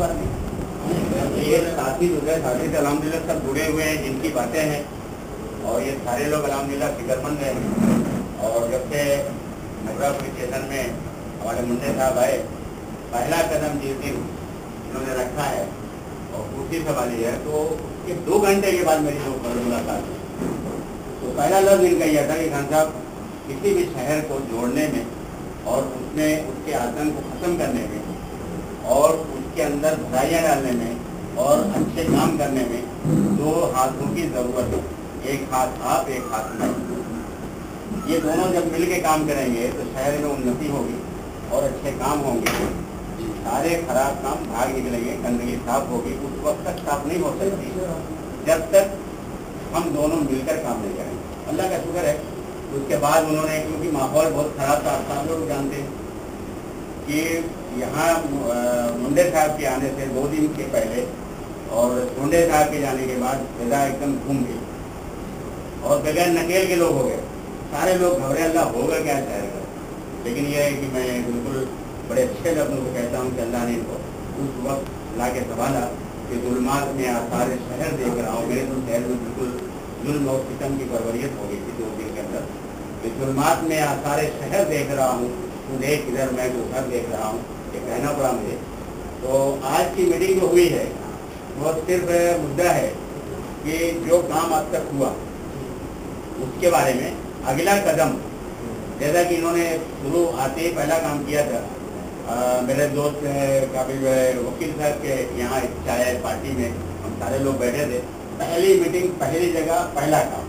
बात नहीं। ये साथी जो है साथी से अल्हम्दुलिल्लाह सब जुड़े हुए हैं, जिनकी बातें हैं, और ये सारे लोग अल्हम्दुलिल्लाह फिक्रमंद हैं। और जब से नगरापुरी स्टेशन में हमारे मुंडे साहब आए, पहला कदम जिस दिन इन्होंने रखा है और कुर्सी संभाली है, तो ये 2 घंटे के बाद मेरी मुलाकात हुई। तो पहला लफ्ज़ इनका यह था कि खान साहब, किसी भी शहर को जोड़ने में और उसमें उसके आतंक को ख़त्म करने में और उसके अंदर भलाइयाँ डालने में और अच्छे काम करने में 2 हाथों की ज़रूरत है। एक हाथ आप, एक हाथ मैं। ये दोनों जब मिल के काम करेंगे तो शहर में उन्नति होगी और अच्छे काम होंगे, सारे खराब काम भाग निकलेंगे, गंदगी साफ होगी। उस वक्त तक साफ नहीं हो सकती जब तक हम दोनों मिलकर काम नहीं करेंगे। अल्लाह का शुक्र है। उसके बाद उन्होंने, क्योंकि माहौल बहुत ख़राब था, आप लोग जानते हैं कि यहाँ मुंडे साहब के आने से 2 दिन के पहले और मुंडे साहब के जाने के बाद फिजा एकदम घूम गई और बगैर नकेल के लोग हो गए। सारे लोग घबरे, अल्लाह होगा क्या शहर का। लेकिन यह है कि मैं बिल्कुल बड़े अच्छे लफ्ज़ों को कहता हूँ कि अल्लाह ने इनको उस वक्त ला के संभाला कि जुल्मात में सारे शहर देख रहा हूँ। मेरे तो शहर में बिल्कुल जुल्म और सितम की बरबरियत हो गई थी 2 दिन के अंदर। कि जुल्मात में सारे शहर देख रहा हूँ, तू देख इधर, मैं उधर देख रहा हूँ, ये कहना पड़ा मुझे। तो आज की मीटिंग जो हुई है वो सिर्फ मुद्दा है कि जो काम अब तक हुआ उसके बारे में अगला कदम, जैसा कि इन्होंने शुरू आते ही पहला काम किया था। मेरे दोस्त काबिल वकील साहब के यहाँ चाय पार्टी में हम सारे लोग बैठे थे। पहली मीटिंग, पहली जगह, पहला काम।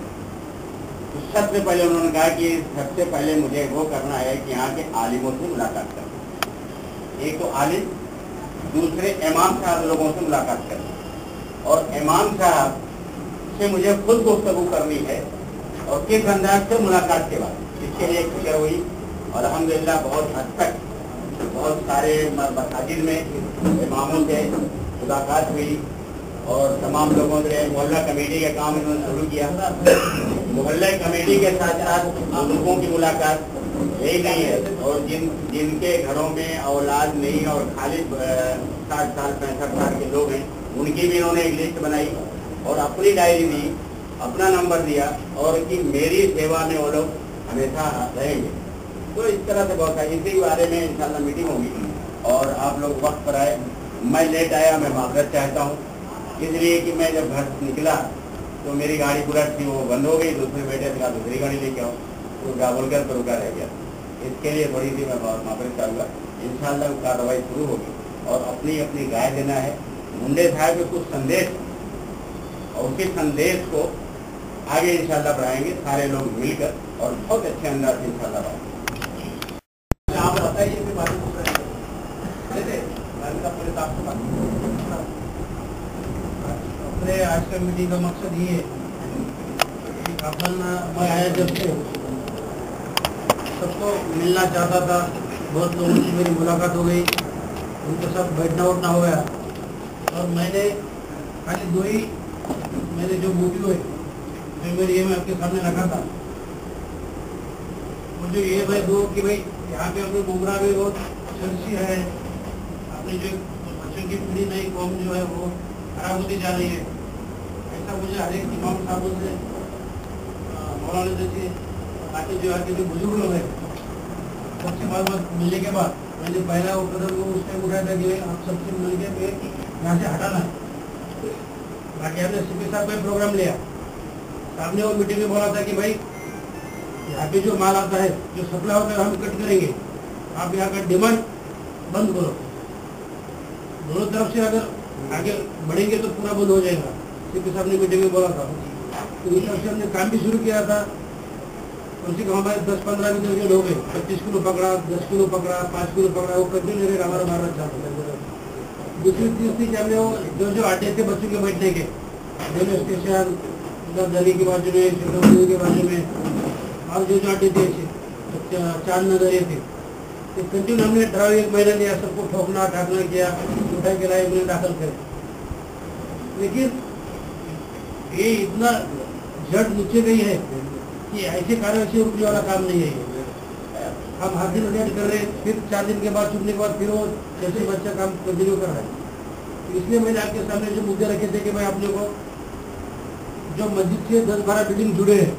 तो सबसे पहले उन्होंने कहा कि सबसे पहले मुझे वो करना है कि यहाँ के आलिमों से मुलाकात करना। एक तो आलिम, दूसरे इमाम साहब लोगों से मुलाकात करना, और इमाम साहब से मुझे खुद गुफ्तगू करनी है और किस अंदाज से मुलाकात के बाद। इसके लिए फिक्र हुई और अल्हम्दुलिल्लाह बहुत हद तक बहुत सारे मसाजिद में इमामों से मुलाकात हुई और तमाम लोगों से मोहल्ला कमेटी का काम इन्होंने शुरू किया। मोहल्ला कमेटी के साथ साथ बुजुर्गों की मुलाकात यही नहीं है, और जिनके घरों में औलाद नहीं और खाली 60 साल 65 साल के लोग हैं, उनकी भी इन्होंने एक लिस्ट बनाई और अपनी डायरी दी, अपना नंबर दिया और कि मेरी सेवा में वो लोग हमेशा रहेंगे। तो इस तरह से बहुत सारी इसी बारे में इंशाल्लाह मीटिंग होगी और आप लोग वक्त पर आए। मैं लेट आया, मैं माफ़रत चाहता हूँ, इसलिए कि मैं जब घर निकला तो मेरी गाड़ी बुलेट थी, वो बंद हो गई। दूसरे बेटे से कहा दूसरी गाड़ी लेके आओ, तो क्या बोलकर तो रुका रह गया। इसके लिए थोड़ी सी मैं माफ़रत चाहूँगा। इंशाल्लाह कार्रवाई शुरू होगी और अपनी अपनी राय देना है। मुंडे साहब के कुछ संदेश और उसी संदेश को आगे इंशाल्लाह बढ़ाएंगे सारे लोग मिलकर और बहुत अच्छे अंदाज से इंशाल्लाह बढ़ाएंगे। आप बताइए कि बात अपने आज का मीटिंग का मकसद ये है कि अपन मैं आया जब से सबको मिलना चाहता था। बहुत लोगों से मेरी मुलाकात हो गई, उनके साथ बैठना उठना हो गया और मैंने खाली 2 ही मैंने जो मोटिव है जो मेरी ये मैं आपके सामने रखा था, मुझे ये भाई 2 कि भाई यहाँ पे अपने बुमराह भी बहुत चर्ची है, अपनी जो बच्चों की पीढ़ी नई कौम जो है वो खराब होती जा रही है। ऐसा मुझे हर एक इमाम साहबों से, मौलाना जैसे बाकी जो आके जो बुजुर्ग लोग हैं सबसे बात मिलने के बाद मैंने पहला वो कदम वो उस टाइम उठाया था कि आप सबसे मिल के यहाँ से हटाना है। बाकी हमने सीपी साहब का प्रोग्राम लिया, सामने वो मीटिंग में बोला था कि भाई यहाँ पे जो माल आता है, जो सप्लाई होता है हम कट करेंगे, आप यहाँ का डिमांड बंद करो। दोनों तरफ से अगर आगे बढ़ेंगे तो पूरा बंद हो जाएगा। सीपी साहब ने मीटिंग में बोला था, तो उस तरफ से हमने काम भी शुरू किया था। कम से कम हमारे 10-15 मीटर के लोग हैं, 25 किलो पकड़ा, 10 किलो पकड़ा, 5 किलो पकड़ा, वो कंटिन्यू रेट हमारा मारना चाहता है। दूसरी चीज़ थी कि हमने वो जो अड्डे थे बच्चों के बैठने के, रेलवे स्टेशन, उधर दिल्ली के बाजू में, चित्रकूट के बाजू में और जो अड्डे थे चांद नगर ये थे, तो कंटिन्यू हमने ड्राइव 1 महीना लिया, सबको ठोकना ठाकना किया, उठा के लाइव में दाखिल करे। लेकिन ये इतना जड़ नीचे गई है कि ऐसे कार्य से रुकने वाला काम नहीं है। हम हर दिन वेट कर रहे हैं, फिर 4 दिन के बाद छूटने के बाद फिर वो जैसे बच्चा काम कंटिन्यू कर रहा है। इसलिए मैंने आपके सामने जो मुद्दे रखे थे कि भाई अपने को जो मस्जिद से 10-12 बिल्डिंग जुड़े हैं,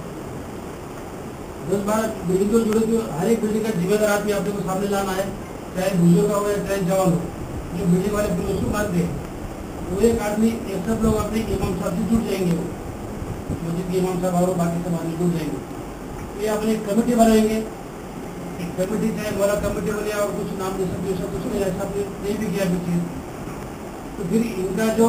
10-12 बिल्डिंग को जुड़े तो हर एक बिल्डिंग का जिम्मेदार आदमी अपने को सामने लाना है, चाहे बुजुर्ग हो या चाहे जवान हो। जो बिल्डिंग वाले बिल उसको मानते हैं वो एक आदमी एक सब लोग अपने इमाम साहब से जुड़ जाएंगे, वो मस्जिद के इमाम साहब और बाकी सब आदमी जुड़ जाएंगे। तो ये अपनी एक कमेटी बनाएंगे, एक कमेटी चाहे बड़ा कमेटी बने और कुछ नाम दे सकते हो, कुछ नहीं ऐसा नहीं भी किया कुछ चीज़। तो फिर इनका जो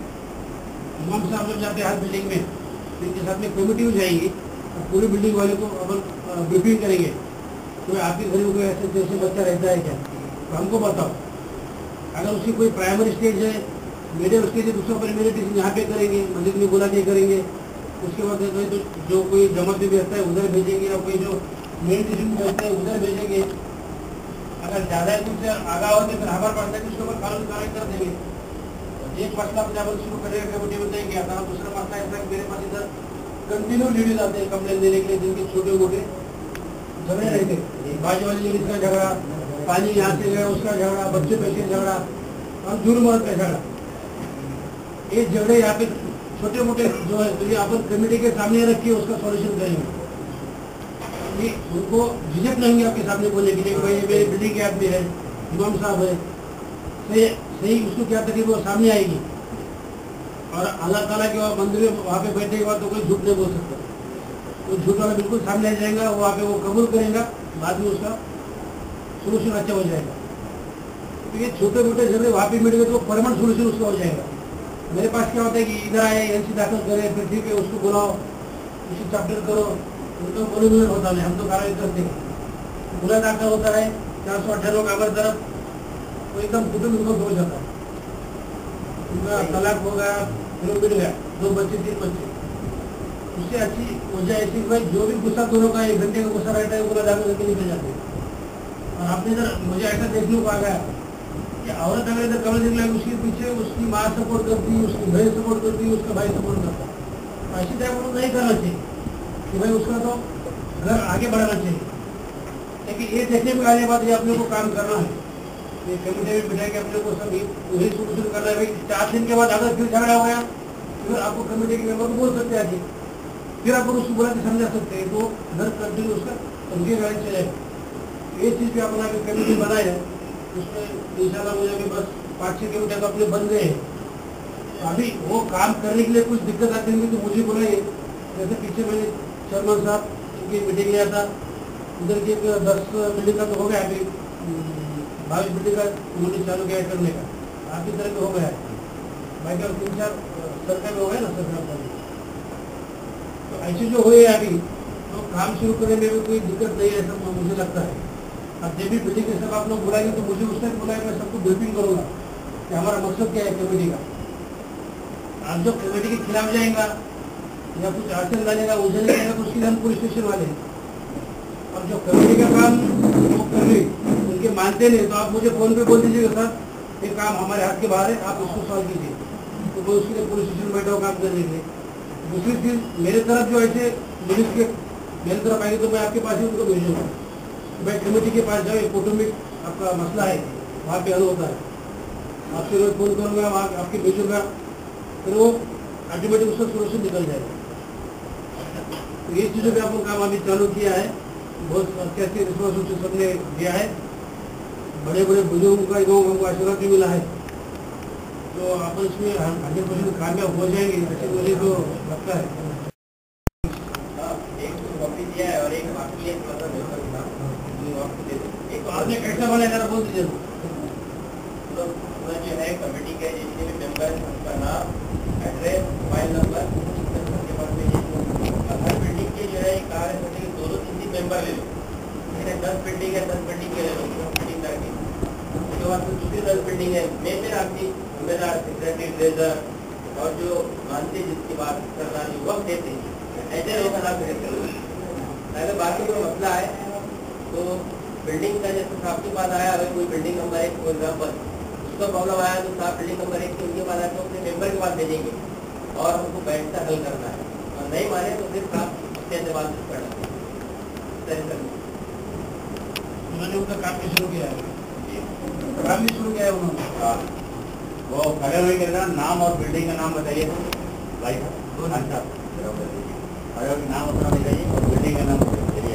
इमाम साहब जब जाते हैं हर बिल्डिंग में, तो इनके साथ में कमेटी हो जाएगी और पूरी बिल्डिंग वाले को अपन ब्रीफिंग करेंगे तो आपके घर में कोई ऐसे जैसे बच्चा रहता है क्या, तो हमको बताओ। अगर उसकी कोई प्राइमरी स्टेज है, मीडियम स्टेज है, दूसरा प्राइमरी स्टेज यहाँ पे करेंगे, मस्जिद में बुला के करेंगे। उसके बाद तो जो कोई जमात में बैठता है उधर भेजेंगे और कोई जो मेन टीचिंग में बैठता है उधर भेजेंगे। अगर ज़्यादा कुछ आगा हो तो फिर हमारे पास है उसके ऊपर कानून कार्रवाई कर देंगे। एक मसला पंजाब शुरू करेगा कमेटी में देंगे, आता दूसरा मसला ऐसा कि मेरे पास इधर कंटिन्यू लेडीज आते हैं कंप्लेन देने के लिए, जिनके छोटे मोटे झगड़े रहते, बाजू वाली लेडीज का झगड़ा, पानी यहाँ से गया उसका झगड़ा, बच्चे पैसे झगड़ा और जुर्म मर्द का झगड़ा। ये झगड़े यहाँ पे छोटे मोटे जो है तो ये अपन कमेटी के सामने रखिए, उसका सॉल्यूशन करेंगे। उनको झिझक नहीं आपके सामने बोलने के लिए भाई मेरे बिल्डिंग के आदमी है, इमाम साहब है, सही उसको क्या तकलीफ वो सामने आएगी। और अल्लाह ताला के मंदिर में वहाँ पे बैठने के बाद तो कोई झूठ नहीं बोल सकता, तो झूठ वाला बिल्कुल सामने आ जाएगा, वहाँ पे वो कबूल करेगा, बाद में उसका सोल्यूशन अच्छा हो जाएगा। तो ये छोटे मोटे झगड़े वहाँ पे मिल गए तो परमानेंट सोल्यूशन उसका हो जाएगा। मेरे पास क्या होता है कि इधर आए एनसी दाखिल करे, फिर ठीक है उसको बुलाओ, उसी चैप्टर करो, उनको बोलूँ होता नहीं, हम तो कार्रवाई करते हैं। बुला दाखिल होता है 418 लोग हमारी तरफ, तो एकदम कुटुंब उनको हो जाता है, उनका तलाक हो गया, फिर मिल गया 2 बच्चे 3 बच्चे। उससे अच्छी वजह ऐसी भाई जो भी गुस्सा दोनों का 1 घंटे का गुस्सा रहता है पूरा दाखिल करके निकल जाते हैं। और आपने इधर मुझे ऐसा देखने को आ गया कि औरत अगर इधर कमल निकला उसके पीछे उसकी माँ सपोर्ट करती है, उसकी बहन सपोर्ट करती है, उसका भाई सपोर्ट करता है। ऐसी टाइप को नहीं करना चाहिए कि भाई उसका तो घर आगे बढ़ाना चाहिए। लेकिन ये देखने में आने के बाद ये अपने को काम करना है, ये कमेटी में बिठा के अपने को सब वही सोल्यूशन करना है। भाई 4 दिन के बाद अगर फिर झगड़ा हो गया फिर आपको कमेटी के मेंबर को बोल सकते हैं आगे, फिर आप उसको बुला के समझा सकते हैं, तो घर कंटिन्यू उसका उनके गाड़ी चलेगा। ये चीज़ भी अपना कमेटी बनाए है, उसमें इंशाल्लाह मुझे अभी बस 5-6 किलोमीटर तो अपने बन गए हैं। अभी वो काम करने के लिए कुछ दिक्कत आती होगी तो मुझे बुलाइए। जैसे पीछे मैंने चेयरमैन साहब उनकी मीटिंग लिया था, उधर की 10 बिल्डिंग का तो हो गया, अभी 22 बिल्डिंग का उन्होंने चालू किया करने का, आपकी तरह का हो गया है। बाकी और 3-4 सरकार में हो गया ना सरकार का। तो ऐसे जो हुए अभी तो काम शुरू करने में भी कोई दिक्कत नहीं है ऐसा मुझे लगता है। अब जब भी बिल्डिंग के सब आप लोग बुलाएंगे तो मुझे उस टाइम बुलाएंगे, मैं सबको ब्रीफिंग करूँगा कि हमारा मकसद क्या है कमेटी का। आप जो कमेटी के खिलाफ जाएगा या कुछ अड़चन डालेगा उसे नहीं जाएगा तो उसके लिए हम पुलिस स्टेशन वाले हैं। अब जो कमेटी का काम वो कर रही उनके मानते नहीं तो आप मुझे फोन पे बोल दीजिएगा सर ये काम हमारे हाथ के बाहर है, आप उसको सॉल्व कीजिए, तो मैं उसके लिए पुलिस स्टेशन बैठा हुआ काम करने के लिए। दूसरी चीज़ मेरे तरफ जो ऐसे पुलिस के मेरे तरफ आएंगे तो मैं आपके पास ही उनको भेजूँगा, भाई कमेटी के पास जाओ, कौटुंबिक आपका मसला है वहाँ पे हल होता है, आपसे रोज फोन करूँगा वहाँ आपके भेजूँगा, फिर वो ऑटोमेटिक उसका सोल्यूशन निकल जाएगा। तो ये चीज़ों पे आपको काम अभी चालू किया है, बहुत अच्छे अच्छे रिस्पॉन्स उससे सबने दिया है, बड़े बड़े बुजुर्गों का हमको आशीर्वाद भी मिला है। तो आप इसमें 100% कामयाब हो जाएंगे ऐसे मुझे तो लगता है। आपने कैसा बनाया जरा बोल दीजिए। तो जो है कमेटी के जितने भी मेंबर उनका नाम, एड्रेस, मोबाइल नंबर, हर बिल्डिंग के जो है कहा है 2-3 मेंबर ले लो, 10 बिल्डिंग है 10 बिल्डिंग के ले लो, बिल्डिंग करके उसके बाद फिर दूसरी 10 बिल्डिंग है मेरा सेक्रेटरी ट्रेजर और जो मानते जिसकी बात करना जो वक्त देते ऐसे लोगों का नाम करो। अगर बाकी कोई मसला है तो बिल्डिंग का जैसे साहब के पास आया, अगर कोई बिल्डिंग नंबर 1 फॉर एग्जाम्पल उसका प्रॉब्लम आया तो साहब बिल्डिंग नंबर 1 के उनके पास आया तो अपने मेंबर के पास भेजेंगे और हमको बैठकर हल करना है, और नहीं माने तो फिर साहब उसके एतबार से करना है। उन्होंने उनका काम भी शुरू किया है, काम भी शुरू किया है उन्होंने। वो खड़े हुए के नाम और बिल्डिंग का नाम बताइए भाई साहब, खड़े हुए नाम अपना बताइए और बिल्डिंग का नाम बताइए।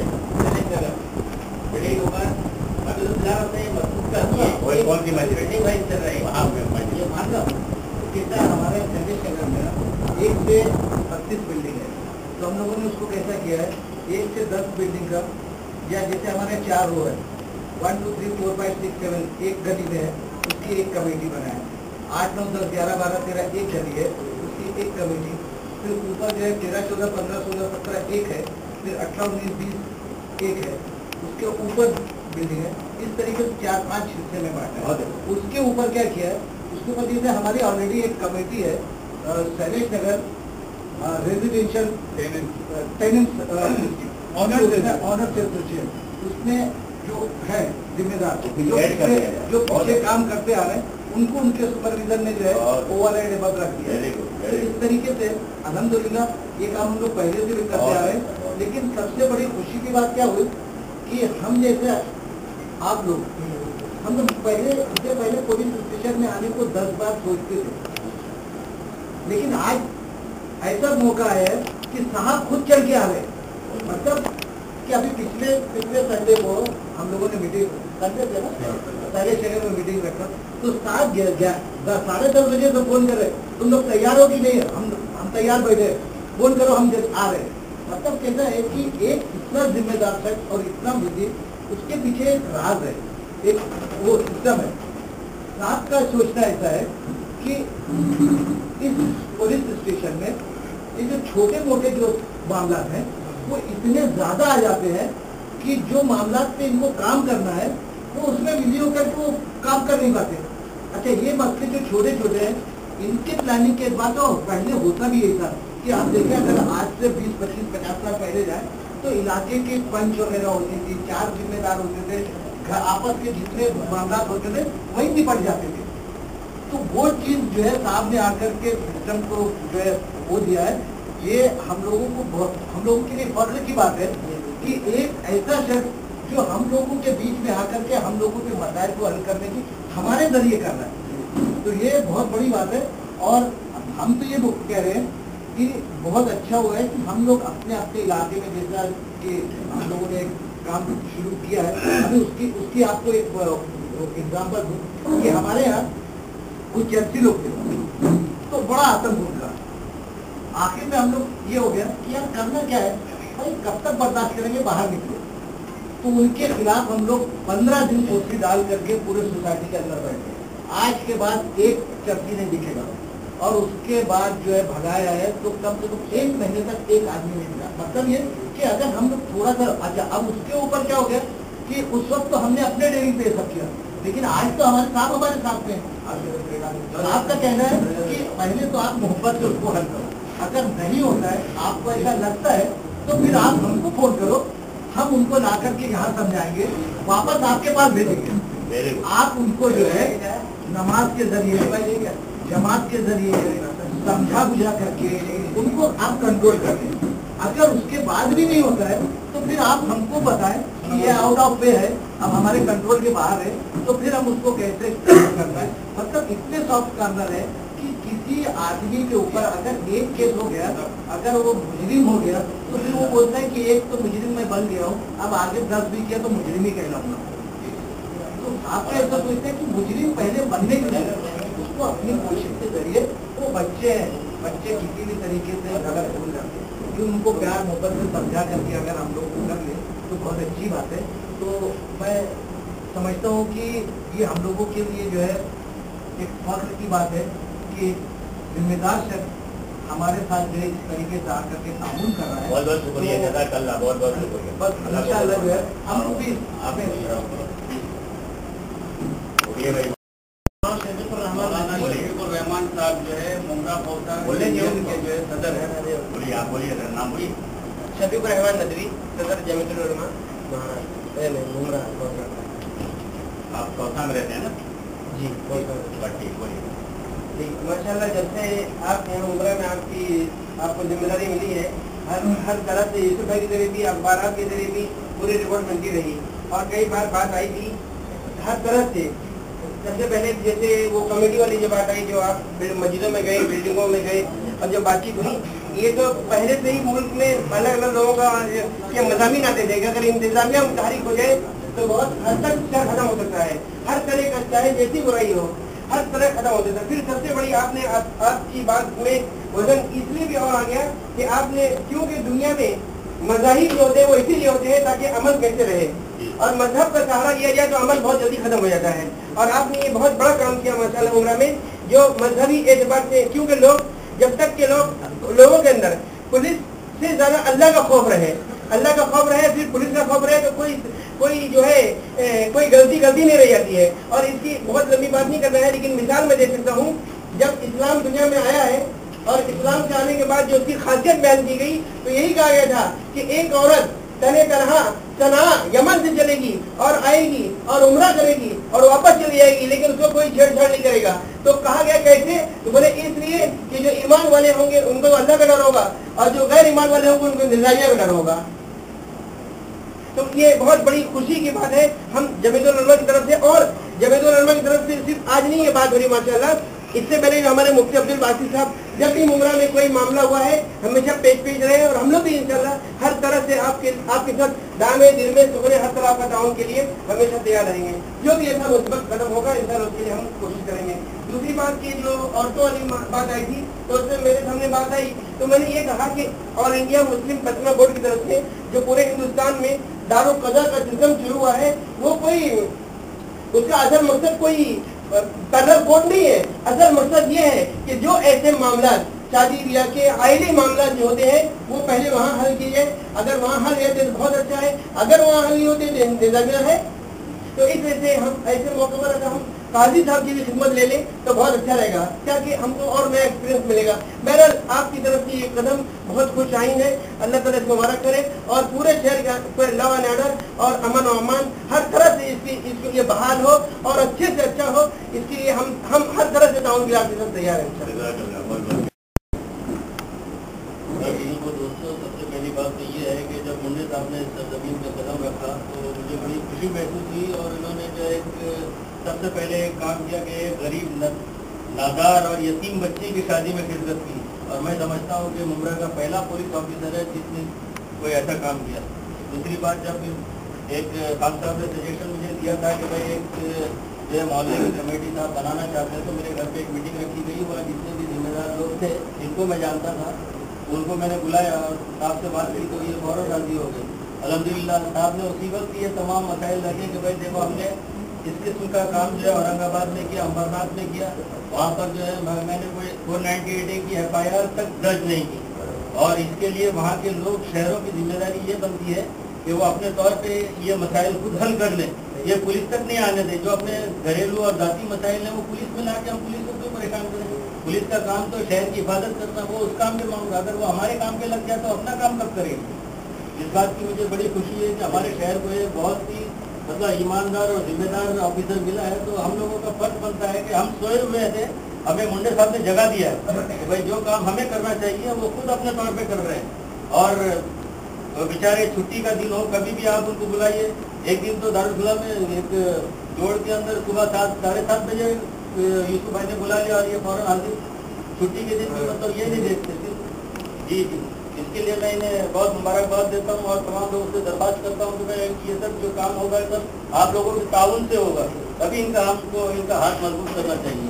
बिल्डिंग ऊपर अभी तो फिलहाल अपने मस्जिद का वही कौन सी मस्जिद? बिल्डिंग भाई चल रही है वहाँ पे मस्जिद। ये मानगा कितना हमारे चंडीगढ़ में 1 से 32 बिल्डिंग है। तो हम लोगों ने उसको कैसा किया है 1 से 10 बिल्डिंग का, या जैसे हमारे 4 रो है 1 2 3 4 5 6 7 एक गली में है उसकी एक कमेटी बनाए, 8 9 10 11 12 13 एक गली है उसकी एक कमेटी, फिर ऊपर जो है 13 14 15 16 17 एक है, फिर 18 19 20 एक है, उसके ऊपर बिल्डिंग है। इस तरीके से 4-5 हिस्से में बांटा है। उसके ऊपर क्या किया है, उसके ऊपर जैसे हमारी ऑलरेडी एक कमेटी है Shailesh Nagar residential tenants owner association, उसमें जो है जिम्मेदार जो पीछे काम करते आ रहे हैं उनको उनके सुपरविजन में जो है ओवरराइड एबव रख दिया है। तो इस तरीके से अल्हम्दुलिल्लाह ये काम हम लोग पहले से भी करते आ रहे हैं। लेकिन सबसे बड़ी खुशी की बात क्या हुई कि हम जैसे आप लोग हम लोग इससे पहले पुलिस स्टेशन में आने को 10 बार सोचते थे, लेकिन आज ऐसा मौका है कि साहब खुद चल के आ रहे। मतलब कि अभी पिछले संडे को हम लोगों ने मीटिंग संडे थे ना, पहले शहर में मीटिंग रखा तो 7:30 बजे से फोन कर रहे तुम लोग तैयार हो कि नहीं? हम तैयार बैठे, फोन करो हम आ रहे। मतलब कहना है कि एक इतना जिम्मेदार शख्स और इतना बुद्धि, उसके पीछे एक राज है, एक वो सिस्टम है। रात का सोचना ऐसा है कि इस पुलिस स्टेशन में ये जो छोटे मोटे जो मामला हैं वो इतने ज्यादा आ जाते हैं कि जो मामला पे इनको काम करना है वो उसमें बिजी होकर वो काम कर नहीं पाते। अच्छा, ये मसले जो छोटे छोटे हैं इनके प्लानिंग के बाद तो पहले होता भी यही था कि आप देखें अगर आज से 20 25 50 साल पहले जाए तो इलाके के पंच वगैरह होती थी, 4 जिम्मेदार होते थे, आपस के जितने मामला होते थे वही निपट जाते थे। तो वो चीज जो है साहब ने आकर के सिस्टम को जो है वो दिया है। ये हम लोगों के लिए फख्र की बात है कि एक ऐसा शख्स जो हम लोगों के बीच में आकर के हम लोगों के मसाइल को हल करने की हमारे जरिए कर रहा है, तो ये बहुत बड़ी बात है। और हम तो ये कह रहे हैं कि बहुत अच्छा हुआ है कि हम लोग अपने इलाके में जैसा कि हम लोगों ने एक काम शुरू किया है। अभी उसकी आपको एक एग्जाम्पल दूँ कि हमारे यहाँ कुछ चर्ची लोग थे तो बड़ा आतंक उठा। आखिर में हम लोग ये हो गया कि यार करना क्या है भाई, कब तक बर्दाश्त करेंगे, बाहर निकलो। तो उनके खिलाफ हम लोग 15 दिन पोस्टी डाल करके पूरे सोसाइटी के अंदर बैठे। आज के बाद एक चर्ची नहीं दिखेगा और उसके बाद जो है भगाया है तो कम से कम 1 महीने तक एक आदमी नहीं मिला। मतलब ये कि अगर हम लोग थोड़ा सा अच्छा, अब उसके ऊपर क्या हो गया कि उस वक्त तो हमने अपने डेयरी पे सब किया, लेकिन आज तो हमारे साथ में आपका कहना है कि पहले तो आप मोहब्बत से उसको हल करो। अगर नहीं होता है, आपको ऐसा लगता है तो फिर आप हमको फोन करो, हम उनको ला करके यहाँ समझाएंगे, वापस आपके पास भेजेंगे। आप उनको जो है नमाज के जरिए, जमात के जरिए समझा बुझा करके उनको आप कंट्रोल करें। अगर उसके बाद भी नहीं होता है तो फिर आप हमको बताएं कि ये आउट ऑफ वे है, अब हमारे कंट्रोल के बाहर है, तो फिर हम उसको कैसे करना है। मतलब इतने सॉफ्ट कार्नर है कि किसी आदमी के ऊपर अगर एक केस हो गया, अगर वो मुजरिम हो गया तो फिर वो बोलता है कि एक तो मुजरिम मैं बन गया हूँ, अब आगे 10 भी किया तो मुजरिम ही कहलाऊंगा। तो आप ऐसा सोचते हैं कि मुजरिम पहले बनने के लिए उसको अपनी कोशिश के जरिए, वो बच्चे किसी भी तरीके से गलत भूल जाते हैं, कि उनको प्यार मोहब्बत से समझा करके अगर हम लोग कर ले तो बहुत अच्छी बात है। तो मैं समझता हूँ कि ये हम लोगों के लिए जो है एक फख्र की बात है कि जिम्मेदार शख्स हमारे साथ जो है इस तरीके से आकर के ताउन कर रहा है। बहुत बहुत शुक्रिया जज़ाकल्लाह, बहुत बहुत शुक्रिया। बस इंशाअल्लाह जो है हम लोग भी रहमान साहब जो है मुमरा फौजा बोले के जो है सदर है। बोलिए, आप बोलिए, नाम बोलिए। शफीकुर रहमान नदवी, सदर जमीयतुल उलमा मुमरा। आप कौसा में रहते हैं ना? जी, ठीक, बोलिए। माशाल्लाह, जब से आप यहाँ उमरा में आपको जिम्मेदारी मिली है, हर तरह से यूसुफ भाई के जरिए भी, अखबार के जरिए भी पूरी रिपोर्ट मिलती रही और कई बार बात आई थी हर तरह से सबसे पहले जैसे वो कमेटी वाली जो बात आई, जो आप मस्जिदों में गए, बिल्डिंगों में गए और जो बातचीत हुई, ये तो पहले से ही मुल्क में अलग अलग लोगों का ये मज़ामीन आते थे कि अगर इंतजामिया मुतहरिक हो जाए तो बहुत हद तक शर खत्म हो सकता है, हर तरह का चाहे जैसी बुराई हो हर तरह खत्म हो सकता है। फिर सबसे बड़ी आपने आपकी बात में वजन इसलिए भी और आ गया कि आपने, क्योंकि दुनिया में मज़ाहिब जो होते हैं वो इसीलिए होते हैं ताकि अमल कैसे रहे, और मजहब का सहारा लिया जाए तो अमल बहुत जल्दी खत्म हो जाता है। और आपने ये बहुत बड़ा काम किया माशाल्लाह उम्रा में, जो मजहबी एतबार से, क्योंकि लोग जब तक के लोगों के अंदर पुलिस से ज्यादा अल्लाह का खौफ रहे, अल्लाह का खौफ रहे, फिर पुलिस का खौफ रहे, तो कोई जो है कोई गलती नहीं रह जाती है। और इसकी बहुत लंबी बात नहीं करना है, लेकिन मिसाल मैं दे सकता हूँ, जब इस्लाम दुनिया में आया है और इस्लाम से आने के बाद जो उसकी खासियत बयान की गई, तो यही कहा गया था कि एक औरत तने तनहा सना यमन से चलेगी और आएगी और उम्रा करेगी और वापस चली जाएगी, लेकिन उसको कोई छेड़छाड़ नहीं करेगा। तो कहा गया कैसे? तो बोले इसलिए कि जो ईमान वाले होंगे उनको अल्लाह का डर होगा और जो गैर ईमान वाले होंगे उनको निजामिया का डर होगा। तो ये बहुत बड़ी खुशी की बात है हम जमीयतुल उलमा की तरफ से, और जमीयतुल उलमा की तरफ से सिर्फ आज नहीं ये बात हो रही माशाल्लाह, इससे पहले हमारे मुफ्ती अब्दुल बासित साहब जब भी उम्रा में कोई मामला हुआ है हमेशा पेश रहे, और हम लोग भी इंशाल्लाह हर तरह से आपके साथ दामे दिल में सुखरे हर तरह का ताउन के लिए हमेशा तैयार रहेंगे। जो भी ऐसा मुस्बत कदम होगा इंशाल्लाह उसके लिए हम कोशिश करेंगे। दूसरी बात की जो औरतों वाली बात आई थी, तो उसमें मेरे सामने बात आई, तो मैंने ये कहा कि ऑल इंडिया मुस्लिम फतवा बोर्ड की तरफ से जो पूरे हिंदुस्तान में दारुल कज़ा का सिस्टम शुरू हुआ है, वो कोई उसका असल मकसद कोई पैदल कोड नहीं है। असल मकसद ये है कि जो ऐसे मामला शादी ब्याह के आइली मामला जो होते हैं वो पहले वहाँ हल किए जाए, अगर वहाँ हल है तो बहुत अच्छा है, अगर वहाँ हल नहीं होते तो इंतजामिया है। तो इस वजह से हम ऐसे मौके पर अगर हम काजी साहब की भी खिदमत ले लें तो बहुत अच्छा रहेगा, ताकि हमको और नया एक्सपीरियंस मिलेगा। बहरहाल आपकी तरफ से ये कदम बहुत खुश आइन है, अल्लाह ताला इसको मुबारक करे और पूरे शहर का लॉ एंड ऑर्डर और अमन और अमान हर तरह से इसको ये बहाल हो और अच्छे से अच्छा हो, इसके लिए हम हर तरह से ताउन के लिए आपके साथ तैयार हैं। दोस्तों, सबसे पहली बात तो ये है कि जब मुंडे साहब ने सरजमीन पे कदम रखा तो मुझे बड़ी खुशी महसूस हुई, और इन्होंने जो एक सबसे पहले एक काम किया कि एक गरीब नादार और यतीम बच्चे की शादी में शिरकत की, और मैं समझता हूँ कि मुमरा का पहला पुलिस ऑफिसर है जिसने कोई ऐसा काम किया। दूसरी बात, जब एक खान साहब ने सजेशन मुझे दिया था कि भाई एक जो मोहल्ले की कमेटी साहब बनाना चाहते हैं, तो मेरे घर पे एक मीटिंग रखी गई, वहाँ जितने भी जिम्मेदार लोग थे जिनको मैं जानता था उनको मैंने बुलाया और साहब से बात की, तो ये फौरन राजी हो गए। अल्हम्दुलिल्लाह साहब ने उसी वक्त ये तमाम मसाइल रखे कि भाई देखो हमने इस किस्म का काम जो है औरंगाबाद में किया, अम्बरनाथ में किया, वहाँ पर जो है मैंने कोई 498A की FIR तक दर्ज नहीं की, और इसके लिए वहाँ के लोग शहरों की जिम्मेदारी ये बनती है कि वो अपने तौर पे ये मसाइल खुद हल कर लें, ये पुलिस तक नहीं आने दें। जो अपने घरेलू और जाती मसाइल हैं वो पुलिस में ला के हम पुलिस को क्यों परेशान करें? पुलिस का काम तो शहर की हिफाजत करना, वो उस काम के मामला, अगर वो हमारे काम पे लग जाए तो अपना काम कब करेंगे? इस बात की मुझे बड़ी खुशी है कि हमारे शहर को एक बहुत ही मतलब ईमानदार और जिम्मेदार ऑफिसर मिला है। तो हम लोगों का फर्ज बनता है कि हम सोए हुए थे, हमें मुंडे साहब ने जगह दिया है कि भाई जो काम हमें करना चाहिए वो खुद अपने तौर पे कर रहे हैं। और बेचारे छुट्टी का दिन हो, कभी भी आप उनको बुलाइए। एक दिन तो दारुल में एक जोड़ के अंदर सुबह 7 साढ़े 7 बजे यूसुफ भाई ने बुला लिया और ये फौरन हाजिर। छुट्टी के दिन भी मतलब ये नहीं देखते जी। इसके लिए मैं इन्हें बहुत मुबारकबाद देता हूँ और तमाम लोगों से दरख्वास्त करता हूँ कि मैं ये सब जो काम होगा सब आप लोगों के ताउन से होगा, तभी इनका हमको इनका हाथ मजबूत करना चाहिए।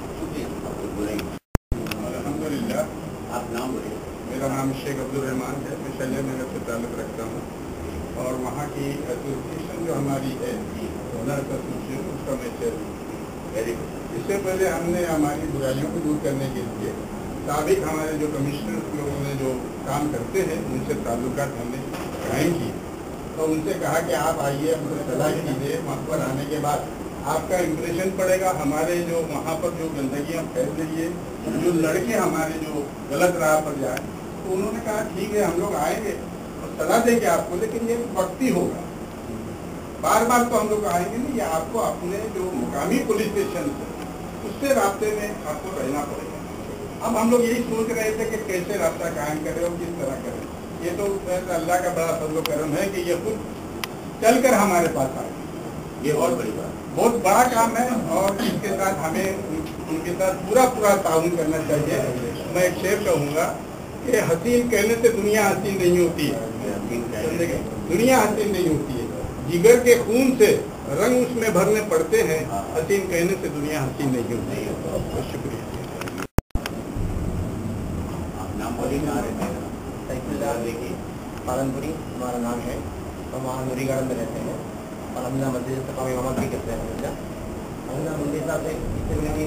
अल्हम्दुलिल्लाह। आप नाम बोलिए। मेरा नाम शेख अब्दुल रहमान है, मैं शैल्या नगर से ताल्लुक़ रखता हूँ, और वहाँ की एसोसिएशन जो हमारी है ओनर्स एसोसिएशन उसका मैं चेयरमैन हूँ। Very good. इससे पहले हमने हमारी बुराइयों को दूर करने के लिए साबिक हमारे जो कमिश्नर लोगों ने जो काम करते हैं उनसे ताल्लुकात हमने कायम किए, तो उनसे कहा कि आप आइए, हमको सलाह कीजिए, वहाँ पर आने के बाद आपका इम्प्रेशन पड़ेगा, हमारे जो वहाँ पर जो गंदगियाँ फैल रही है, जो लड़के हमारे जो गलत राह पर जाए। तो उन्होंने कहा ठीक है हम लोग आएंगे और सलाह देंगे आपको, लेकिन ये वक्ती होगा, बार बार तो हम लोग आएंगे नहीं, ये आपको अपने जो मुकामी पुलिस स्टेशन है उससे रास्ते में आपको रहना पड़ेगा। अब हम लोग यही सोच रहे थे कि कैसे रास्ता कायम करें और किस तरह करें। ये तो अल्लाह का बड़ा फजल करम है कि ये खुद चल कर हमारे पास आए, ये और बड़ी बात, बहुत बड़ा काम है और इसके साथ हमें उनके साथ पूरा ताउन करना चाहिए। मैं एक शेर कहूँगा कि हसीन कहने से दुनिया हसीन नहीं होती है, दुनिया हसीन नहीं होती है, जिगर के खून से रंग उसमें भरने पड़ते हैं, हसीन कहने से दुनिया हसीन नहीं होती है। बहुत शुक्रिया। नाम बोलिए, कहाँ रहते हैं? देखिए पालनपुरी हमारा नाम है, हम वहाँ नूरी गार्डन में रहते हैं और हम ना मस्जिद से कभी इमामत भी करते हैं। हमें मंदिर साहब से इससे मेरी